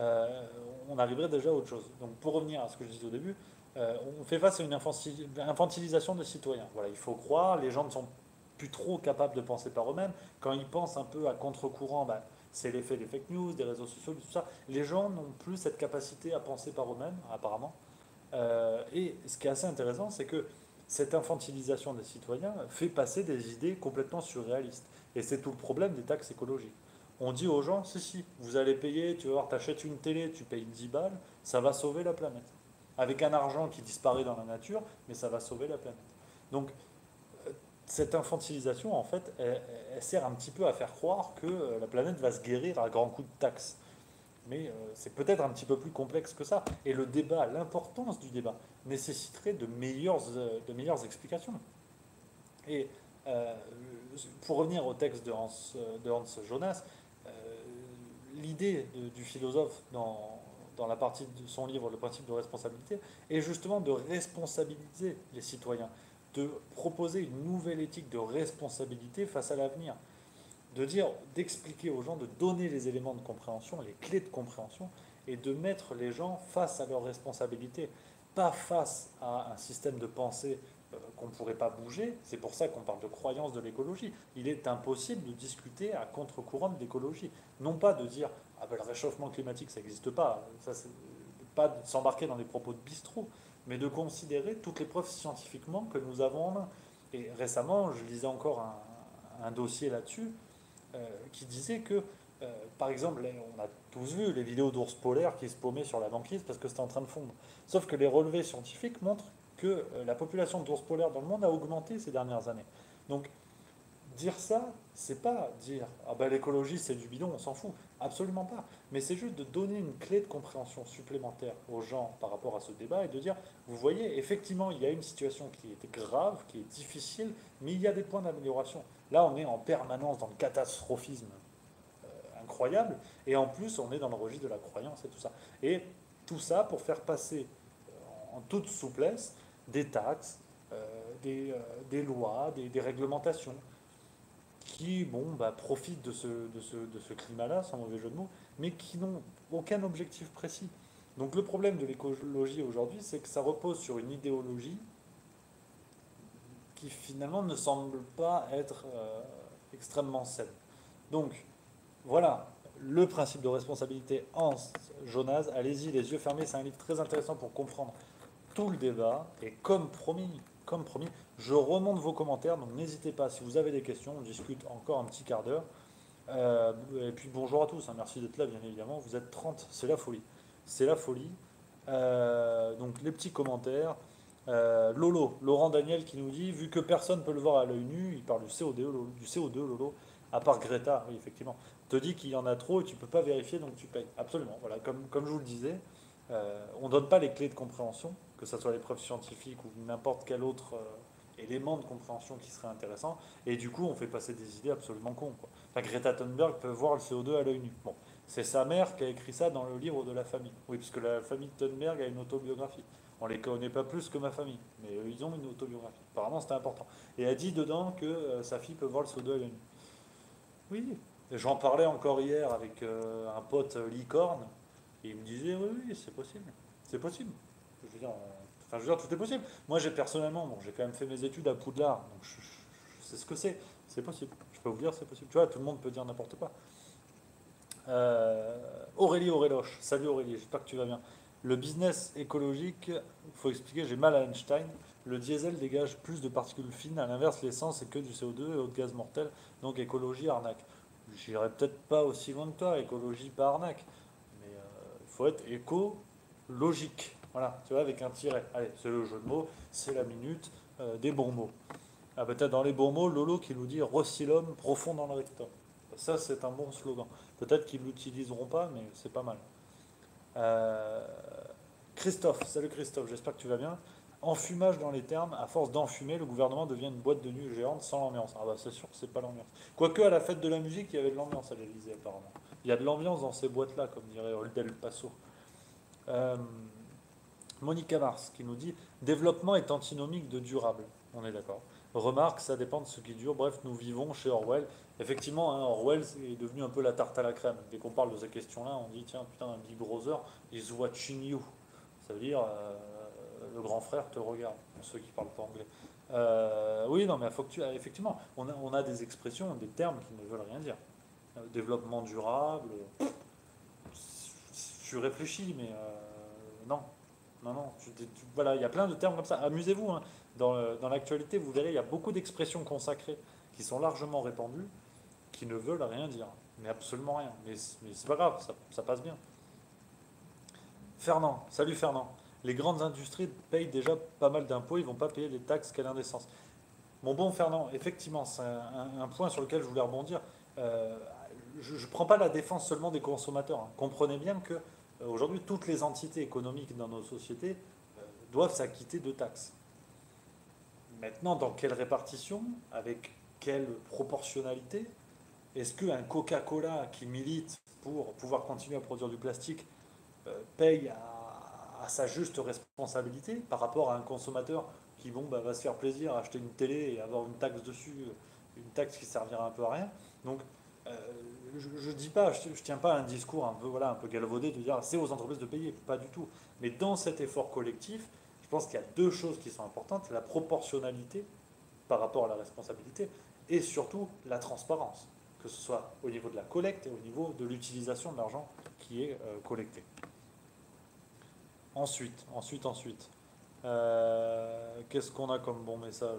S1: on arriverait déjà à autre chose. Donc pour revenir à ce que je disais au début, on fait face à une infantilisation des citoyens. Voilà, il faut croire, les gens ne sont plus trop capables de penser par eux-mêmes. Quand ils pensent un peu à contre-courant, c'est l'effet des fake news, des réseaux sociaux, tout ça. Les gens n'ont plus cette capacité à penser par eux-mêmes, apparemment. Et ce qui est assez intéressant, c'est que cette infantilisation des citoyens fait passer des idées complètement surréalistes. Et c'est tout le problème des taxes écologiques. On dit aux gens, si, vous allez payer, tu vas voir, t'achètes une télé, tu payes 10 balles, ça va sauver la planète. Avec un argent qui disparaît dans la nature, mais ça va sauver la planète. Donc, cette infantilisation, en fait, elle sert un petit peu à faire croire que la planète va se guérir à grands coups de taxes. Mais c'est peut-être un petit peu plus complexe que ça. Et le débat, l'importance du débat, nécessiterait de meilleures explications. Et euh, pour revenir au texte de Hans Jonas, euh, l'idée du philosophe dans la partie de son livre Le principe de responsabilité est justement de responsabiliser les citoyens, de proposer une nouvelle éthique de responsabilité face à l'avenir, de dire, d'expliquer aux gens, de donner les éléments de compréhension, les clés de compréhension, et de mettre les gens face à leurs responsabilités, pas face à un système de pensée qu'on ne pourrait pas bouger. C'est pour ça qu'on parle de croyance de l'écologie. Il est impossible de discuter à contre-courant de l'écologie. Non pas de dire, ah ben, le réchauffement climatique, ça n'existe pas, ça, pas de s'embarquer dans des propos de bistrot, mais de considérer toutes les preuves scientifiquement que nous avons en main. Et récemment, je lisais encore un dossier là-dessus, qui disait que, par exemple, on a tous vu les vidéos d'ours polaires qui se paumaient sur la banquise parce que c'était en train de fondre. Sauf que les relevés scientifiques montrent que la population d'ours polaires dans le monde a augmenté ces dernières années. Donc, dire ça, c'est pas dire ah ben l'écologie c'est du bidon, on s'en fout. absolument pas. Mais c'est juste de donner une clé de compréhension supplémentaire aux gens par rapport à ce débat et de dire, vous voyez, effectivement, il y a une situation qui est grave, qui est difficile, mais il y a des points d'amélioration. Là, on est en permanence dans le catastrophisme incroyable, et en plus, on est dans le registre de la croyance et tout ça. Et tout ça pour faire passer en toute souplesse des taxes, des lois, des réglementations qui bon, bah, profitent de ce climat-là, sans mauvais jeu de mots, mais qui n'ont aucun objectif précis. Donc le problème de l'écologie aujourd'hui, c'est que ça repose sur une idéologie qui finalement ne semble pas être extrêmement saine. Donc voilà, le principe de responsabilité Hans Jonas, allez-y les yeux fermés, c'est un livre très intéressant pour comprendre tout le débat. Et comme promis, je remonte vos commentaires, donc n'hésitez pas, si vous avez des questions, on discute encore un petit quart d'heure. Et puis bonjour à tous, hein, merci d'être là bien évidemment, vous êtes 30, c'est la folie. C'est la folie. Donc les petits commentaires. Lolo, Laurent Daniel qui nous dit, vu que personne ne peut le voir à l'œil nu, il parle du CO2 Lolo, à part Greta, oui effectivement, te dit qu'il y en a trop et tu ne peux pas vérifier donc tu payes. Absolument, voilà, comme je vous le disais, on ne donne pas les clés de compréhension, que ce soit les preuves scientifiques ou n'importe quel autre élément de compréhension qui serait intéressant, et du coup on fait passer des idées absolument cons, quoi. Enfin, Greta Thunberg peut voir le CO2 à l'œil nu. Bon, c'est sa mère qui a écrit ça dans le livre de la famille. Oui, puisque la famille Thunberg a une autobiographie. On les connaît pas plus que ma famille, mais eux, ils ont une autobiographie. Apparemment, c'était important. Et elle dit dedans que sa fille peut voir le CO2 à l'œil nu. Oui, j'en parlais encore hier avec un pote licorne, et il me disait oui, oui, c'est possible. C'est possible. Je veux dire, enfin, je veux dire, tout est possible. Moi, j'ai personnellement, bon, j'ai quand même fait mes études à Poudlard, donc je sais ce que c'est. C'est possible. Je peux vous dire, c'est possible. Tu vois, tout le monde peut dire n'importe quoi. Aurélie Auréloche, salut Aurélie, j'espère que tu vas bien. Le business écologique, il faut expliquer, j'ai mal à Einstein. Le diesel dégage plus de particules fines, à l'inverse, l'essence c'est que du CO2 et autres gaz mortels, donc écologie, arnaque. J'irai peut-être pas aussi loin que toi, écologie, pas arnaque. Mais il faut être écologique. Voilà, tu vois, avec un tiret. Allez, c'est le jeu de mots, c'est la minute des bons mots. Ah, peut-être dans les bons mots, Lolo qui nous dit Rossilum profond dans le rectum. Ça, c'est un bon slogan. Peut-être qu'ils ne l'utiliseront pas, mais c'est pas mal. Euh, Christophe, salut Christophe, j'espère que tu vas bien. Enfumage dans les termes, à force d'enfumer, le gouvernement devient une boîte de nuit géante sans l'ambiance. Ah bah c'est sûr que c'est pas l'ambiance. Quoique à la fête de la musique, il y avait de l'ambiance à l'Elysée apparemment. Il y a de l'ambiance dans ces boîtes-là, comme dirait Oldel Passo. Euh, Monica Mars qui nous dit développement est antinomique de durable. On est d'accord. Remarque, ça dépend de ce qui dure. Bref, nous vivons chez Orwell. Effectivement, hein, Orwell est devenu un peu la tarte à la crème. Dès qu'on parle de ces questions-là, on dit tiens, putain, un Big Brother is watching you. Ça veut dire le grand frère te regarde, pour ceux qui parlent pas anglais. Oui, non, mais faut que effectivement, on a des expressions, des termes qui ne veulent rien dire. Développement durable, je réfléchis, mais non. Non, non, voilà, il y a plein de termes comme ça. Amusez-vous, hein. Dans l'actualité, vous verrez, il y a beaucoup d'expressions consacrées qui sont largement répandues, qui ne veulent rien dire, mais absolument rien. Mais c'est pas grave, ça passe bien. Fernand, salut Fernand. Les grandes industries payent déjà pas mal d'impôts, ils vont pas payer les taxes, quelle indécence. Mon bon Fernand, effectivement, c'est un point sur lequel je voulais rebondir. Euh, je ne prends pas la défense seulement des consommateurs, hein. Comprenez bien que aujourd'hui, toutes les entités économiques dans nos sociétés doivent s'acquitter de taxes. Maintenant, dans quelle répartition, avec quelle proportionnalité? Est-ce qu'un Coca-Cola qui milite pour pouvoir continuer à produire du plastique paye à sa juste responsabilité par rapport à un consommateur qui bon, bah, va se faire plaisir à acheter une télé et avoir une taxe dessus, une taxe qui servira un peu à rien. Donc, euh, je dis pas, je tiens pas à un discours un peu, voilà, un peu galvaudé de dire c'est aux entreprises de payer, pas du tout. Mais dans cet effort collectif, je pense qu'il y a deux choses qui sont importantes, la proportionnalité par rapport à la responsabilité et surtout la transparence, que ce soit au niveau de la collecte et au niveau de l'utilisation de l'argent qui est collecté. Ensuite. Qu'est-ce qu'on a comme bon message?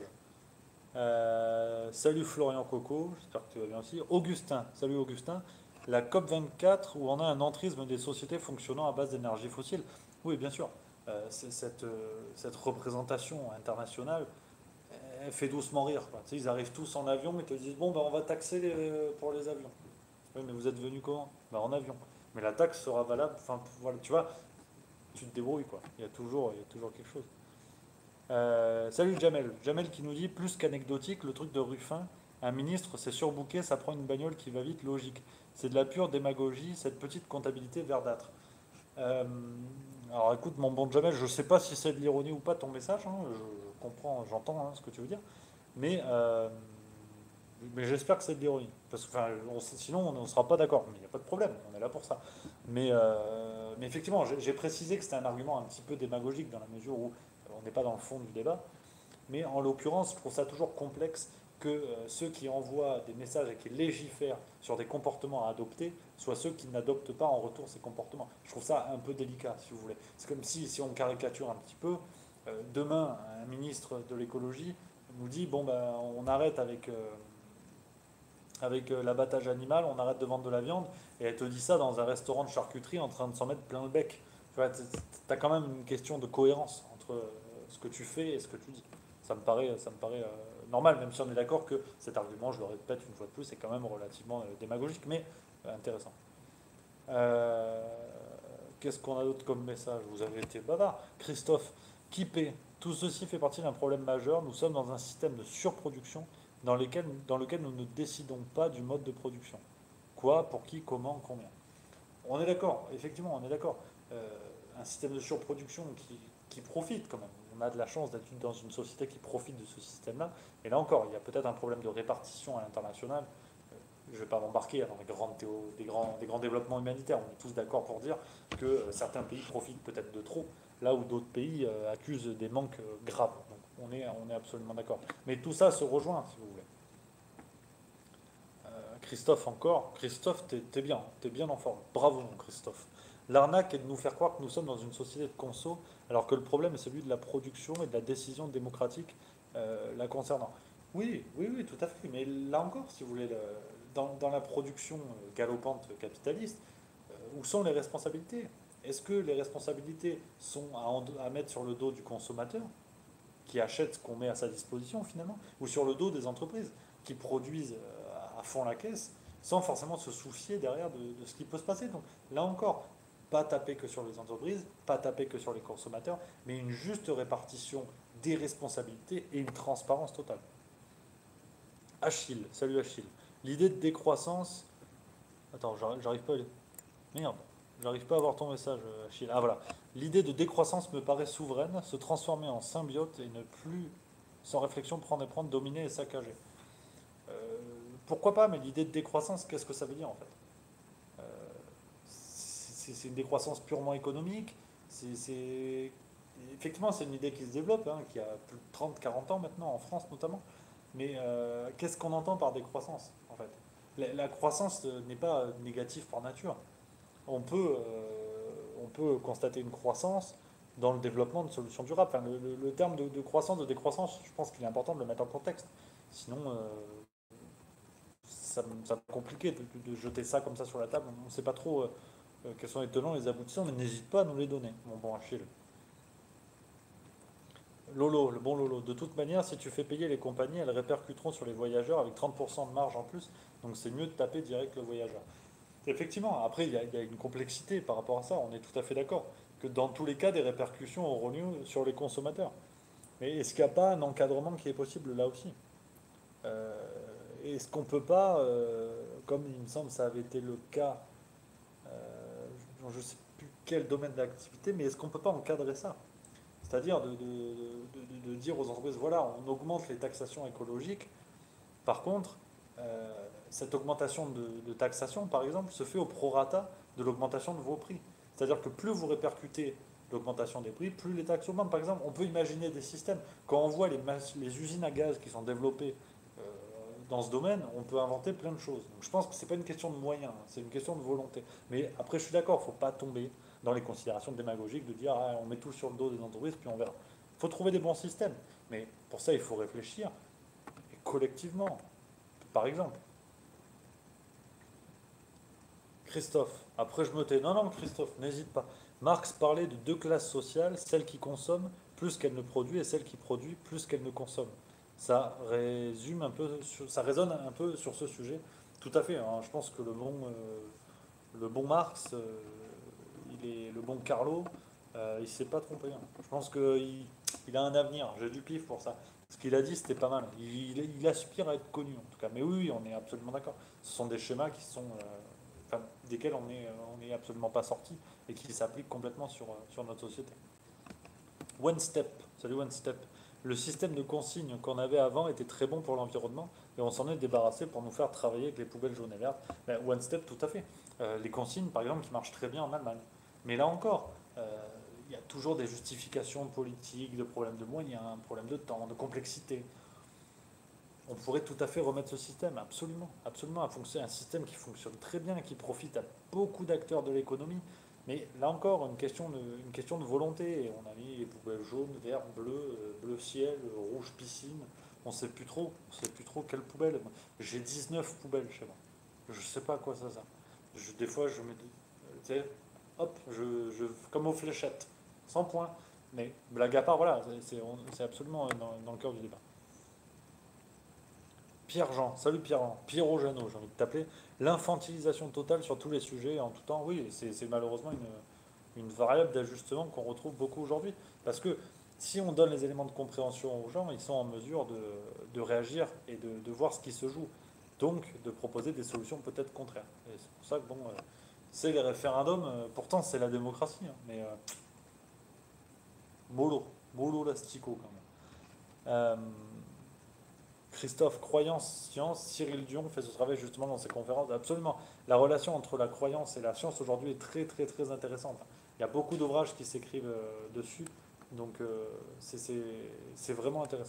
S1: Salut Florian Coco, j'espère que tu vas bien aussi. Augustin, salut Augustin. La COP24 où on a un entrisme des sociétés fonctionnant à base d'énergie fossile. Oui, bien sûr. Cette représentation internationale, elle fait doucement rire, quoi. Tu sais, ils arrivent tous en avion et te disent bon, ben, on va taxer pour les avions. Oui, mais vous êtes venu comment? Bah, en avion. Mais la taxe sera valable. Enfin, voilà, tu vois, tu te débrouilles, quoi. Il y a toujours quelque chose. Salut Jamel. Jamel qui nous dit plus qu'anecdotique, le truc de Ruffin, un ministre c'est surbooké, ça prend une bagnole qui va vite, logique. C'est de la pure démagogie, cette petite comptabilité verdâtre. Euh, alors écoute, mon bon Jamel, je sais pas si c'est de l'ironie ou pas ton message, hein, je comprends, j'entends ce que tu veux dire, mais, euh, mais j'espère que c'est de l'ironie. Parce que enfin, sinon on ne sera pas d'accord, mais il n'y a pas de problème, on est là pour ça. Mais effectivement, j'ai précisé que c'était un argument un petit peu démagogique dans la mesure où on n'est pas dans le fond du débat. Mais en l'occurrence, je trouve ça toujours complexe que ceux qui envoient des messages et qui légifèrent sur des comportements à adopter soient ceux qui n'adoptent pas en retour ces comportements. Je trouve ça un peu délicat, si vous voulez. C'est comme si on caricature un petit peu, demain, un ministre de l'écologie nous dit, bon, ben, on arrête avec l'abattage animal, on arrête de vendre de la viande, et elle te dit ça dans un restaurant de charcuterie en train de s'en mettre plein le bec. Tu vois, as quand même une question de cohérence entre ce que tu fais et ce que tu dis. Ça me paraît normal, même si on est d'accord que cet argument, je le répète une fois de plus, est quand même relativement démagogique, mais intéressant. Euh, Qu'est-ce qu'on a d'autre comme message? Vous avez été bavard. Christophe, qui paie? Tout ceci fait partie d'un problème majeur. Nous sommes dans un système de surproduction dans lequel nous ne décidons pas du mode de production. Quoi, pour qui, comment, combien. On est d'accord, effectivement, on est d'accord. Un système de surproduction qui profite quand même. On a de la chance d'être dans une société qui profite de ce système-là. Et là encore, il y a peut-être un problème de répartition à l'international. Je ne vais pas m'embarquer dans des grands développements humanitaires. On est tous d'accord pour dire que certains pays profitent peut-être de trop, là où d'autres pays accusent des manques graves. Donc on est absolument d'accord. Mais tout ça se rejoint, si vous voulez. Christophe encore. Christophe, t'es bien en forme. Bravo, mon Christophe. L'arnaque est de nous faire croire que nous sommes dans une société de conso, alors que le problème est celui de la production et de la décision démocratique la concernant. Oui, oui, oui, tout à fait. Mais là encore, si vous voulez, dans la production galopante capitaliste, où sont les responsabilités? Est-ce que les responsabilités sont à mettre sur le dos du consommateur, qui achète ce qu'on met à sa disposition finalement, ou sur le dos des entreprises qui produisent à fond la caisse sans forcément se soucier derrière de ce qui peut se passer. Donc là encore, pas taper que sur les entreprises, pas taper que sur les consommateurs, mais une juste répartition des responsabilités et une transparence totale. Achille, salut Achille. L'idée de décroissance. Attends, j'arrive pas à lire. Merde, j'arrive pas à voir ton message, Achille. Ah voilà. L'idée de décroissance me paraît souveraine, se transformer en symbiote et ne plus, sans réflexion, prendre, dominer et saccager. Euh, Pourquoi pas, mais l'idée de décroissance, qu'est-ce que ça veut dire en fait? C'est une décroissance purement économique. Effectivement, c'est une idée qui se développe, hein, qui a plus de 30, 40 ans maintenant, en France notamment. Mais qu'est-ce qu'on entend par décroissance en fait? La croissance n'est pas négative par nature. On peut constater une croissance dans le développement de solutions durables. Enfin, le terme de croissance, de décroissance, je pense qu'il est important de le mettre en contexte. Sinon, ça me compliqué de jeter ça comme ça sur la table. On ne sait pas trop quels sont les tenants, les aboutissants, mais n'hésite pas à nous les donner, mon bon Achille. Lolo, le bon Lolo. De toute manière, si tu fais payer les compagnies, elles répercuteront sur les voyageurs avec 30% de marge en plus. Donc c'est mieux de taper direct le voyageur. Effectivement, après, il y a une complexité par rapport à ça. On est tout à fait d'accord que dans tous les cas, des répercussions auront lieu sur les consommateurs. Mais est-ce qu'il n'y a pas un encadrement qui est possible là aussi? Euh, Est-ce qu'on ne peut pas, comme il me semble ça avait été le cas, je ne sais plus quel domaine d'activité, mais est-ce qu'on ne peut pas encadrer ça? C'est-à-dire de dire aux entreprises, voilà, on augmente les taxations écologiques. Par contre, cette augmentation de taxation, par exemple, se fait au prorata de l'augmentation de vos prix. C'est-à-dire que plus vous répercutez l'augmentation des prix, plus les taxes augmentent. Par exemple, on peut imaginer des systèmes, quand on voit les usines à gaz qui sont développées euh, dans ce domaine, on peut inventer plein de choses. Donc je pense que ce n'est pas une question de moyens, hein, c'est une question de volonté. Mais après, je suis d'accord, il ne faut pas tomber dans les considérations démagogiques de dire ah, on met tout sur le dos des entreprises, puis on verra. Il faut trouver des bons systèmes. Mais pour ça, il faut réfléchir et collectivement. Par exemple, Christophe, après je me tais. Non, non, Christophe, n'hésite pas. Marx parlait de deux classes sociales, celle qui consomme plus qu'elle ne produit et celle qui produit plus qu'elle ne consomme. Ça résume un peu, ça résonne un peu sur ce sujet. Tout à fait, hein. Je pense que le bon Marx, le bon Carlo, il s'est pas trompé, hein. Je pense qu'il a un avenir. J'ai du pif pour ça. Ce qu'il a dit, c'était pas mal. Il aspire à être connu, en tout cas. Mais oui, oui, on est absolument d'accord. Ce sont des schémas qui sont, enfin, desquels on est absolument pas sorti et qui s'appliquent complètement sur notre société. One Step, salut One Step. Le système de consignes qu'on avait avant était très bon pour l'environnement et on s'en est débarrassé pour nous faire travailler avec les poubelles jaunes et vertes. Ben, One Step, tout à fait. Les consignes, par exemple, qui marchent très bien en Allemagne. Mais là encore, il y a toujours des justifications politiques, de problèmes de moyens, problèmes de temps, de complexité. On pourrait tout à fait remettre ce système, absolument, absolument, à fonctionner, un système qui fonctionne très bien, qui profite à beaucoup d'acteurs de l'économie. Mais là encore, une question de volonté. On a mis les poubelles jaunes, vertes, bleues, bleu ciel, rouge piscine. On sait plus trop quelle poubelle. J'ai 19 poubelles chez moi. Je sais pas à quoi ça sert. Des fois, je me dis, tu sais, hop, comme aux fléchettes, sans point. Mais blague à part, voilà, c'est absolument dans le cœur du débat. Pierre-Jean, salut Pierre-Jean, Pierrot Jeannot, j'ai envie de t'appeler. L'infantilisation totale sur tous les sujets en tout temps, oui, c'est malheureusement une variable d'ajustement qu'on retrouve beaucoup aujourd'hui. Parce que si on donne les éléments de compréhension aux gens, ils sont en mesure de réagir et de voir ce qui se joue. Donc de proposer des solutions peut-être contraires. Et c'est pour ça que, bon, c'est les référendums, pourtant c'est la démocratie, hein, mais mollo, mollo l'astico quand même. Christophe, croyance, science, Cyril Dion fait ce travail justement dans ses conférences. Absolument. La relation entre la croyance et la science aujourd'hui est très très très intéressante. Il y a beaucoup d'ouvrages qui s'écrivent dessus, donc c'est vraiment intéressant.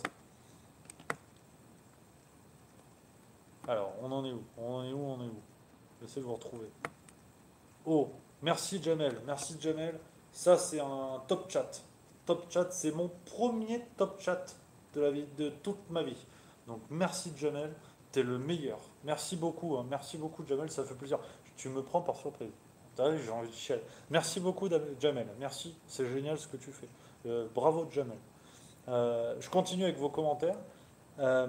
S1: Alors, on en est où? On en est où? On est où? J'essaie de vous retrouver. Oh, merci Jamel, merci Jamel. Ça c'est un top chat. Top chat, c'est mon premier top chat de la vie, de toute ma vie. Donc merci Jamel, t'es le meilleur. Merci beaucoup, hein. Merci beaucoup Jamel, ça fait plaisir. Tu me prends par surprise. T'as vu, j'ai envie de chialer. Merci beaucoup Jamel, merci, c'est génial ce que tu fais. Bravo Jamel. Je continue avec vos commentaires. Euh,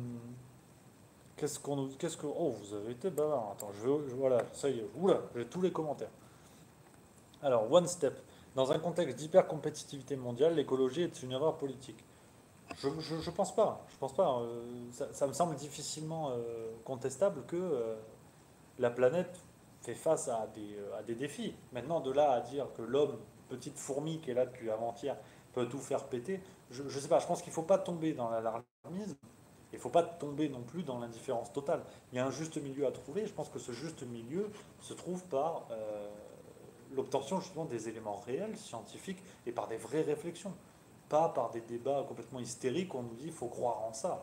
S1: oh, vous avez été bavard. Attends, voilà, ça y est. Oula, j'ai tous les commentaires. Alors, One Step. Dans un contexte d'hyper-compétitivité mondiale, l'écologie est une erreur politique. Je pense pas. Je pense pas. Ça me semble difficilement contestable que la planète fait face à des défis. Maintenant, de là à dire que l'homme, petite fourmi qui est là depuis avant-hier, peut tout faire péter, je ne sais pas. Je pense qu'il ne faut pas tomber dans l'alarmisme. Il ne faut pas tomber non plus dans l'indifférence totale. Il y a un juste milieu à trouver. Je pense que ce juste milieu se trouve par l'obtention justement des éléments réels, scientifiques, et par des vraies réflexions. Pas par des débats complètement hystériques où on nous dit qu'il faut croire en ça.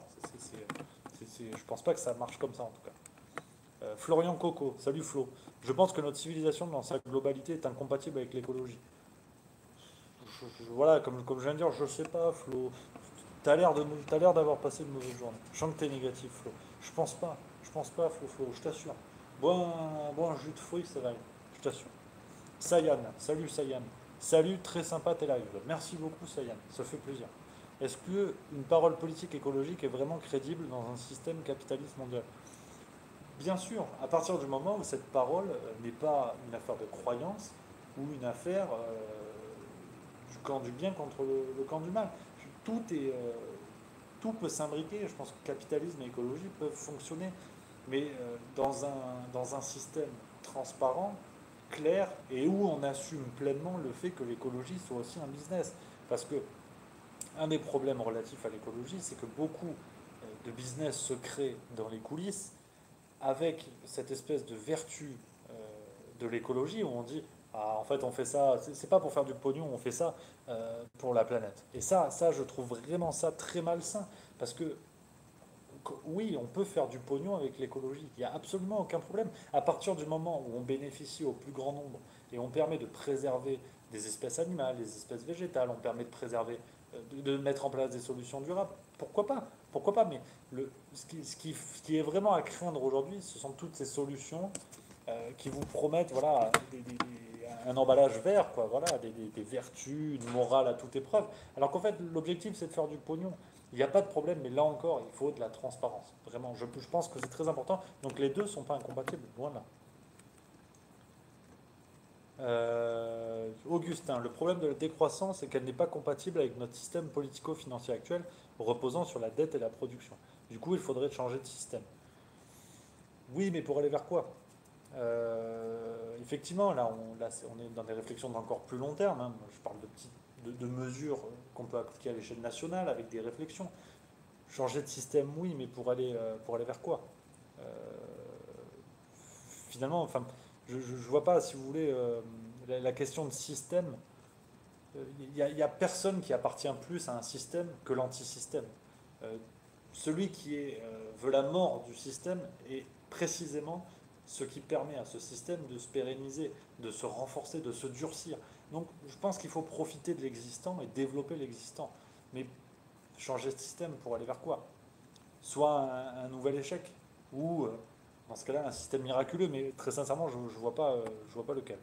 S1: Je ne pense pas que ça marche comme ça en tout cas. Florian Coco, salut Flo. Je pense que notre civilisation dans sa globalité est incompatible avec l'écologie. Voilà, comme je viens de dire, je sais pas Flo. T'as l'air d'avoir passé une mauvaise journée. Je sens que t'es négatif Flo. Je pense pas Flo, je t'assure. Bois un jus de fruits, ça va aller. Je t'assure. Sayan, salut Sayan. Salut, très sympa tes lives. Merci beaucoup Sayan, ça fait plaisir. Est-ce qu'une parole politique écologique est vraiment crédible dans un système capitaliste mondial? Bien sûr, à partir du moment où cette parole n'est pas une affaire de croyance ou une affaire du camp du bien contre le camp du mal. Tout est, tout peut s'imbriquer. Je pense que capitalisme et écologie peuvent fonctionner, mais dans un système transparent, clair, et où on assume pleinement le fait que l'écologie soit aussi un business. Parce que un des problèmes relatifs à l'écologie, c'est que beaucoup de business se créent dans les coulisses avec cette espèce de vertu de l'écologie où on dit ah, en fait on fait ça, c'est pas pour faire du pognon, on fait ça pour la planète. Et ça, je trouve vraiment ça très malsain parce que oui, on peut faire du pognon avec l'écologie, il n'y a absolument aucun problème. À partir du moment où on bénéficie au plus grand nombre et on permet de préserver des espèces animales, des espèces végétales, on permet de préserver, de mettre en place des solutions durables, pourquoi pas? Pourquoi pas? Mais ce qui est vraiment à craindre aujourd'hui, ce sont toutes ces solutions qui vous promettent voilà, un emballage vert, quoi, voilà, des vertus, une morale à toute épreuve. Alors qu'en fait, l'objectif, c'est de faire du pognon. Il n'y a pas de problème, mais là encore, il faut de la transparence. Vraiment, je pense que c'est très important. Donc les deux ne sont pas incompatibles, loin de là. Augustin, le problème de la décroissance est qu'elle n'est pas compatible avec notre système politico-financier actuel, reposant sur la dette et la production. Du coup, il faudrait changer de système. Oui, mais pour aller vers quoi? Effectivement, on est dans des réflexions d'encore plus long terme, hein. Je parle de mesures qu'on peut appliquer à l'échelle nationale avec des réflexions. Changer de système, oui, mais pour aller vers quoi? Euh, Finalement, enfin, je ne vois pas, si vous voulez, la question de système. Il n'y a personne qui appartient plus à un système que l'antisystème. Euh, Celui qui veut la mort du système est précisément ce qui permet à ce système de se pérenniser, de se renforcer, de se durcir. Donc je pense qu'il faut profiter de l'existant et développer l'existant. Mais changer de système pour aller vers quoi? Soit un nouvel échec, ou dans ce cas-là un système miraculeux, mais très sincèrement je vois pas lequel.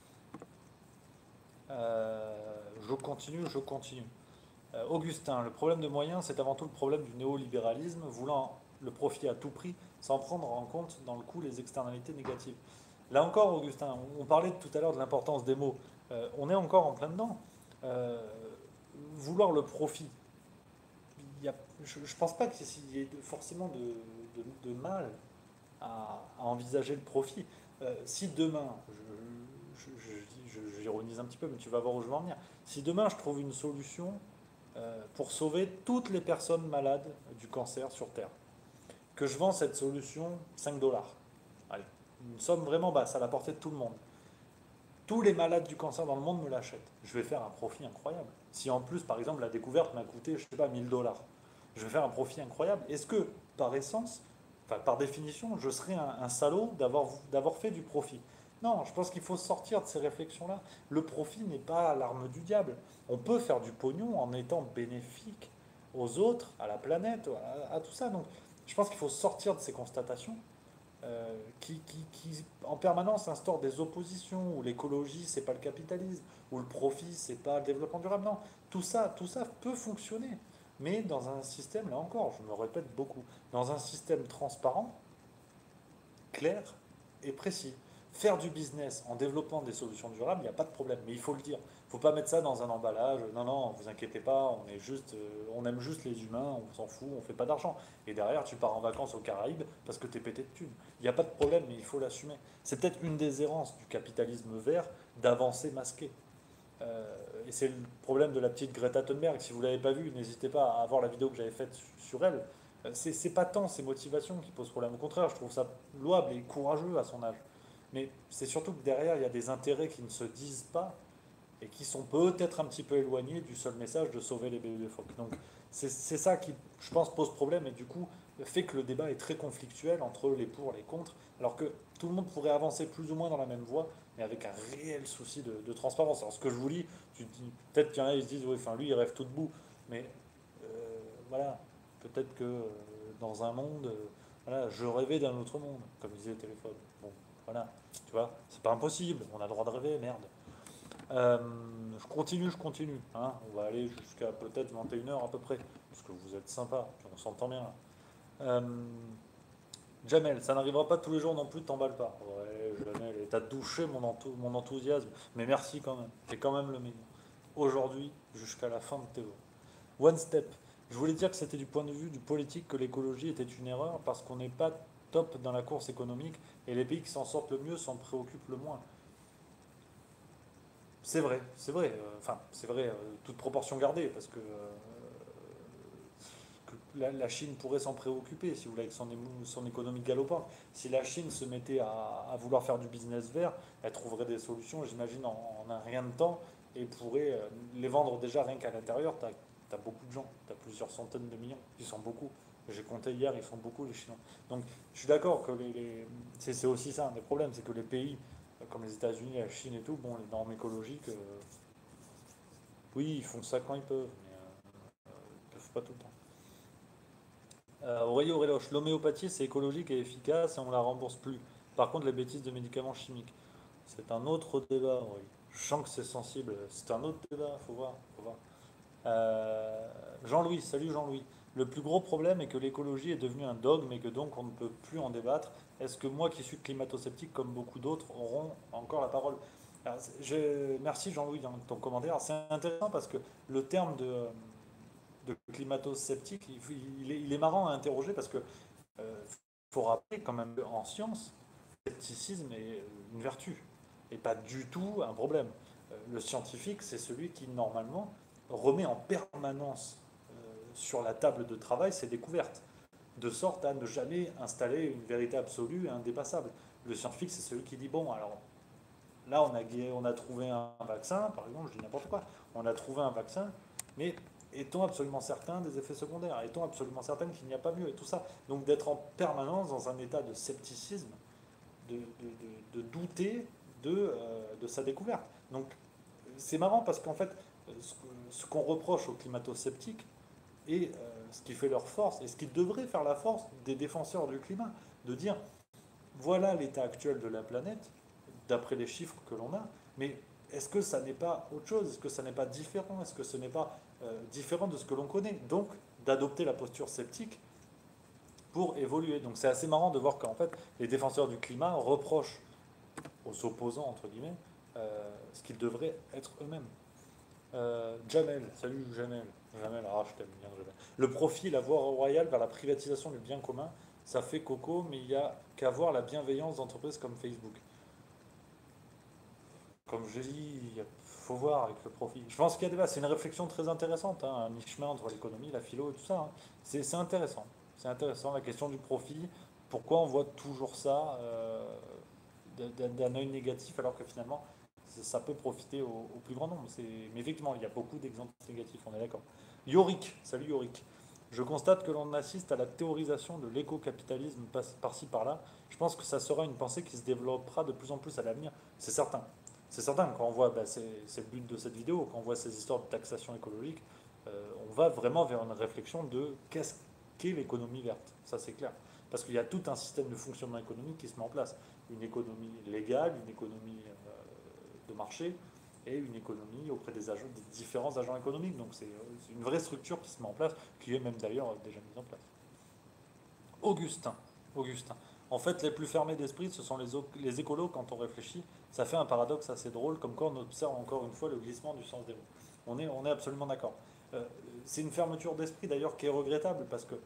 S1: Je continue, je continue. Augustin, le problème de moyens, c'est avant tout le problème du néolibéralisme, voulant le profit à tout prix, sans prendre en compte dans le coup les externalités négatives. Là encore, Augustin, on parlait tout à l'heure de l'importance des mots. On est encore en plein dedans. Euh, Vouloir le profit, je ne pense pas qu'il y ait forcément de mal à envisager le profit. Si demain, j'ironise un petit peu, mais tu vas voir où je veux en venir, si demain je trouve une solution pour sauver toutes les personnes malades du cancer sur Terre. Que je vends cette solution 5 dollars. Allez, une somme vraiment basse, à la portée de tout le monde. Tous les malades du cancer dans le monde me l'achètent. Je vais faire un profit incroyable. Si en plus, par exemple, la découverte m'a coûté, je sais pas, 1000 dollars, je vais faire un profit incroyable. Est-ce que, par essence, enfin, par définition, je serais un salaud d'avoir fait du profit? Non, je pense qu'il faut sortir de ces réflexions-là. Le profit n'est pas l'arme du diable. On peut faire du pognon en étant bénéfique aux autres, à la planète, à tout ça. Donc, je pense qu'il faut sortir de ces constatations qui, en permanence instaure des oppositions, où l'écologie c'est pas le capitalisme, où le profit c'est pas le développement durable. Non, tout ça peut fonctionner, mais dans un système, là encore, je me répète beaucoup, dans un système transparent, clair et précis. Faire du business en développant des solutions durables, il n'y a pas de problème, mais il faut le dire. Il ne faut pas mettre ça dans un emballage. Non, non, vous inquiétez pas, on aime juste les humains, on s'en fout, on ne fait pas d'argent. Et derrière, tu pars en vacances aux Caraïbes parce que tu es pété de thunes. Il n'y a pas de problème, mais il faut l'assumer. C'est peut-être une des errances du capitalisme vert d'avancer masqué. Et c'est le problème de la petite Greta Thunberg. Si vous ne l'avez pas vue, n'hésitez pas à voir la vidéo que j'avais faite sur elle. C'est pas tant ses motivations qui posent problème. Au contraire, je trouve ça louable et courageux à son âge. Mais c'est surtout que derrière, il y a des intérêts qui ne se disent pas et qui sont peut-être un petit peu éloignés du seul message de sauver les bébés phoques. Donc c'est ça qui, je pense, pose problème et du coup fait que le débat est très conflictuel entre les pour et les contre, alors que tout le monde pourrait avancer plus ou moins dans la même voie, mais avec un réel souci de transparence. Alors ce que je vous lis, tu dis, peut-être qu'il y en a qui se disent, oui, enfin lui il rêve tout debout, mais voilà, peut-être que dans un monde, voilà, je rêvais d'un autre monde, comme disait le téléphone. Bon, voilà, tu vois, c'est pas impossible, on a le droit de rêver, merde. Euh, je continue, hein. On va aller jusqu'à peut-être 21 heures à peu près, parce que vous êtes sympa, puis on s'entend bien là. Euh, Jamel, ça n'arrivera pas tous les jours non plus, t'emballes pas. Ouais, Jamel, et t'as douché mon enthousiasme, mais merci quand même, t'es quand même le meilleur. Aujourd'hui, jusqu'à la fin de tes jours. One Step, je voulais dire que c'était du point de vue du politique que l'écologie était une erreur, parce qu'on n'est pas top dans la course économique, et les pays qui s'en sortent le mieux s'en préoccupent le moins. C'est vrai, enfin, c'est vrai, toute proportion gardée, parce que la Chine pourrait s'en préoccuper, si vous voulez, avec son économie galopante. Si la Chine se mettait à vouloir faire du business vert, elle trouverait des solutions, j'imagine, en un rien de temps, et pourrait les vendre déjà rien qu'à l'intérieur. Tu as beaucoup de gens, tu as plusieurs centaines de millions, ils sont beaucoup. J'ai compté hier, ils sont beaucoup les Chinois. Donc je suis d'accord que c'est aussi ça un des problèmes, c'est que les pays comme les États-Unis, la Chine et tout, bon, les normes écologiques, oui, ils font ça quand ils peuvent, mais ils peuvent pas tout le temps. Aurélien Auréloche, l'homéopathie c'est écologique et efficace et on ne la rembourse plus. Par contre, les bêtises de médicaments chimiques, c'est un autre débat, oui. Je sens que c'est sensible, c'est un autre débat, faut voir, faut voir. Jean-Louis, salut Jean-Louis. Le plus gros problème est que l'écologie est devenue un dogme et que donc on ne peut plus en débattre. Est-ce que moi qui suis climato-sceptique comme beaucoup d'autres auront encore la parole? Alors, merci Jean-Louis dans ton commentaire. C'est intéressant parce que le terme de climato-sceptique, il est marrant à interroger parce que faut rappeler quand même qu'en science, le scepticisme est une vertu et pas du tout un problème. Le scientifique, c'est celui qui normalement remet en permanence sur la table de travail ses découvertes, de sorte à ne jamais installer une vérité absolue et indépassable. Le scientifique, c'est celui qui dit, bon, alors là, on a trouvé un vaccin, par exemple, je dis n'importe quoi, on a trouvé un vaccin, mais est-on absolument certain des effets secondaires? Est-on absolument certain qu'il n'y a pas mieux? Et tout ça. Donc d'être en permanence dans un état de scepticisme, de douter de sa découverte. Donc c'est marrant parce qu'en fait, ce qu'on reproche aux climato-sceptiques, et ce qui fait leur force, et ce qui devrait faire la force des défenseurs du climat, de dire voilà l'état actuel de la planète, d'après les chiffres que l'on a, mais est-ce que ça n'est pas autre chose? Est-ce que ça n'est pas différent? Est-ce que ce n'est pas différent de ce que l'on connaît? Donc, d'adopter la posture sceptique pour évoluer. Donc, c'est assez marrant de voir qu'en fait, les défenseurs du climat reprochent aux opposants, entre guillemets, ce qu'ils devraient être eux-mêmes. Jamel, salut Jamel. Jamel, ah, je t'aime bien, Jamel. Le profit, la voie royale vers la privatisation du bien commun, ça fait coco, mais il n'y a qu'à voir la bienveillance d'entreprises comme Facebook. Comme je dis, il faut voir avec le profit. Je pense qu'il y a des bases. C'est une réflexion très intéressante, hein, un mi-chemin entre l'économie, la philo et tout ça, hein. C'est intéressant. C'est intéressant, la question du profit. Pourquoi on voit toujours ça d'un œil négatif alors que finalement ça peut profiter au plus grand nombre. Mais effectivement, il y a beaucoup d'exemples négatifs, on est d'accord. Yorick, salut Yorick. Je constate que l'on assiste à la théorisation de l'éco-capitalisme par-ci par-là. Je pense que ça sera une pensée qui se développera de plus en plus à l'avenir. C'est certain. C'est certain, quand on voit, c'est le but de cette vidéo, quand on voit ces histoires de taxation écologique, on va vraiment vers une réflexion de qu'est-ce qu'est l'économie verte. Ça, c'est clair. Parce qu'il y a tout un système de fonctionnement économique qui se met en place. Une économie légale, une économie de marché et une économie auprès des différents agents économiques. Donc c'est une vraie structure qui se met en place, qui est même d'ailleurs déjà mise en place. Augustin. Augustin. En fait, les plus fermés d'esprit, ce sont les écolos quand on réfléchit. Ça fait un paradoxe assez drôle, comme quoi on observe encore une fois le glissement du sens des mots. On est absolument d'accord. Euh, c'est une fermeture d'esprit d'ailleurs qui est regrettable parce que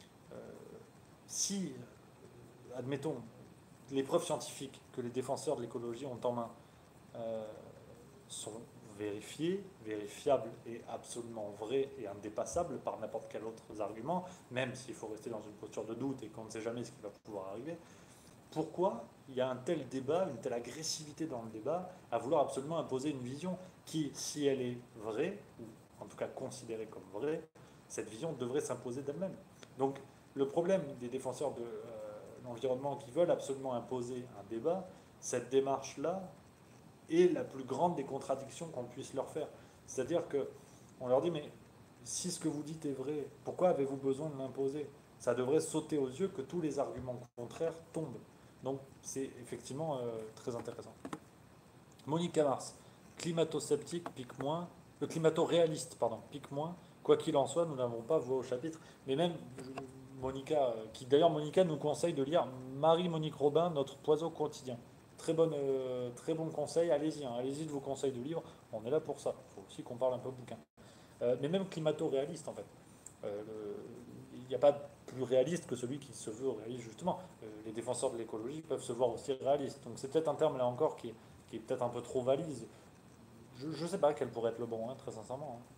S1: si, admettons, les preuves scientifiques que les défenseurs de l'écologie ont en main euh, sont vérifiés, vérifiables et absolument vrais et indépassables par n'importe quel autre argument, même s'il faut rester dans une posture de doute et qu'on ne sait jamais ce qui va pouvoir arriver. Pourquoi il y a un tel débat, une telle agressivité dans le débat, à vouloir absolument imposer une vision qui, si elle est vraie, ou en tout cas considérée comme vraie, cette vision devrait s'imposer d'elle-même. Donc le problème des défenseurs de l'environnement qui veulent absolument imposer un débat, cette démarche-là est la plus grande des contradictions qu'on puisse leur faire. C'est-à-dire que on leur dit, mais si ce que vous dites est vrai, pourquoi avez-vous besoin de l'imposer? Ça devrait sauter aux yeux que tous les arguments contraires tombent. Donc c'est effectivement très intéressant. Monica Mars, climato-sceptique pique moins, le climato-réaliste, pardon, pique moins. Quoi qu'il en soit, nous n'avons pas voix au chapitre. Mais même Monica, qui d'ailleurs Monica nous conseille de lire Marie-Monique Robin, Notre Poiseau quotidien. Très bon conseil, allez-y, hein, allez-y de vos conseils de livres, on est là pour ça. Il faut aussi qu'on parle un peu bouquin. Mais même climato-réaliste en fait. Euh, il n'y a pas plus réaliste que celui qui se veut réaliste justement. Les défenseurs de l'écologie peuvent se voir aussi réalistes. Donc c'est peut-être un terme là encore qui est peut-être un peu trop valise. Je ne sais pas quel pourrait être le bon, hein, très sincèrement, hein.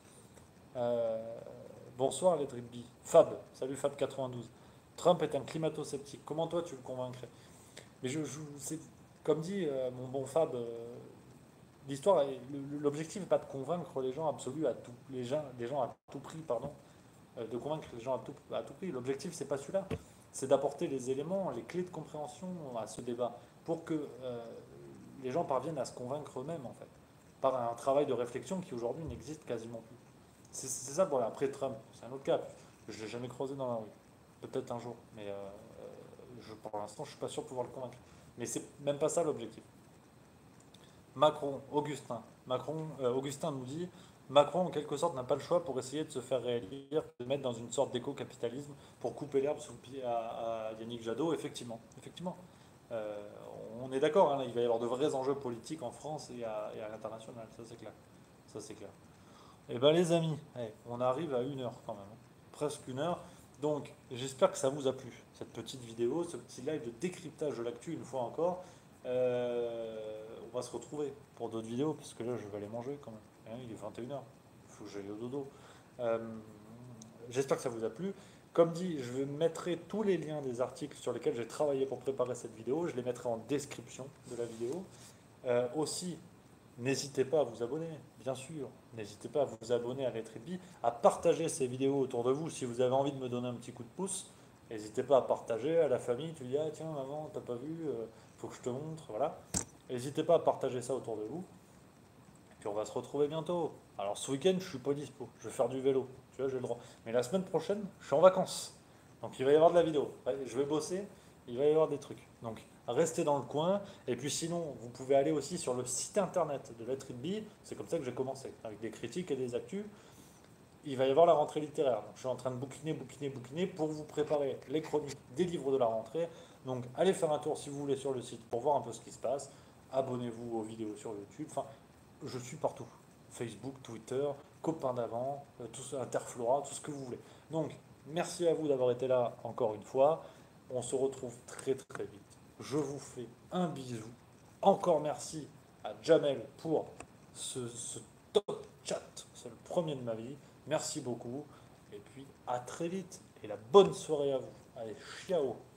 S1: Bonsoir les Dribby. Fab, salut Fab92. Trump est un climato-sceptique. Comment toi tu le convaincrais? Mais c'est, comme dit mon bon Fab, l'histoire, l'objectif n'est pas de convaincre les gens absolus à tout, les gens à tout prix, pardon, de convaincre les gens à tout prix. L'objectif, c'est pas celui-là. C'est d'apporter les éléments, les clés de compréhension à ce débat pour que les gens parviennent à se convaincre eux-mêmes, en fait, par un travail de réflexion qui aujourd'hui n'existe quasiment plus. C'est ça, voilà. Après Trump, c'est un autre cas. Je ne l'ai jamais croisé dans la rue. Peut-être un jour, mais pour l'instant, je ne suis pas sûr de pouvoir le convaincre. Mais c'est même pas ça l'objectif. Macron, Augustin. Augustin nous dit Macron, en quelque sorte, n'a pas le choix pour essayer de se faire réélire, de mettre dans une sorte d'éco-capitalisme pour couper l'herbe sous le pied à Yannick Jadot, effectivement. Effectivement. Euh, on est d'accord, hein, il va y avoir de vrais enjeux politiques en France et à l'international, ça c'est clair. Ça c'est clair. Eh ben les amis, on arrive à 1 heure quand même, hein. Presque 1 heure. Donc j'espère que ça vous a plu, cette petite vidéo, ce petit live de décryptage de l'actu une fois encore. On va se retrouver pour d'autres vidéos, parce que là je vais aller manger quand même. Hein, il est 21 heures, il faut que j'aille au dodo. Euh, J'espère que ça vous a plu. Comme dit, je mettrai tous les liens des articles sur lesquels j'ai travaillé pour préparer cette vidéo. Je les mettrai en description de la vidéo. Aussi, n'hésitez pas à vous abonner, bien sûr. N'hésitez pas à vous abonner à Let's à partager ces vidéos autour de vous. Si vous avez envie de me donner un petit coup de pouce, n'hésitez pas à partager à la famille. Tu dis, ah tiens, maman, t'as pas vu, faut que je te montre. Voilà. N'hésitez pas à partager ça autour de vous. Et puis on va se retrouver bientôt. Alors ce week-end, je suis pas dispo. Je vais faire du vélo. Tu vois, j'ai le droit. Mais la semaine prochaine, je suis en vacances. Donc il va y avoir de la vidéo. Ouais, je vais bosser. Il va y avoir des trucs. Donc restez dans le coin. Et puis sinon, vous pouvez aller aussi sur le site internet de Let It Be. C'est comme ça que j'ai commencé, avec des critiques et des actus. Il va y avoir la rentrée littéraire. Donc, je suis en train de bouquiner pour vous préparer les chroniques des livres de la rentrée. Donc allez faire un tour si vous voulez sur le site pour voir un peu ce qui se passe. Abonnez-vous aux vidéos sur YouTube. Enfin, je suis partout. Facebook, Twitter, copains d'avant, Interflora, tout ce que vous voulez. Donc, merci à vous d'avoir été là encore une fois. On se retrouve très très vite. Je vous fais un bisou. Encore merci à Jamel pour ce top chat. C'est le premier de ma vie. Merci beaucoup. Et puis à très vite. Et la bonne soirée à vous. Allez, ciao.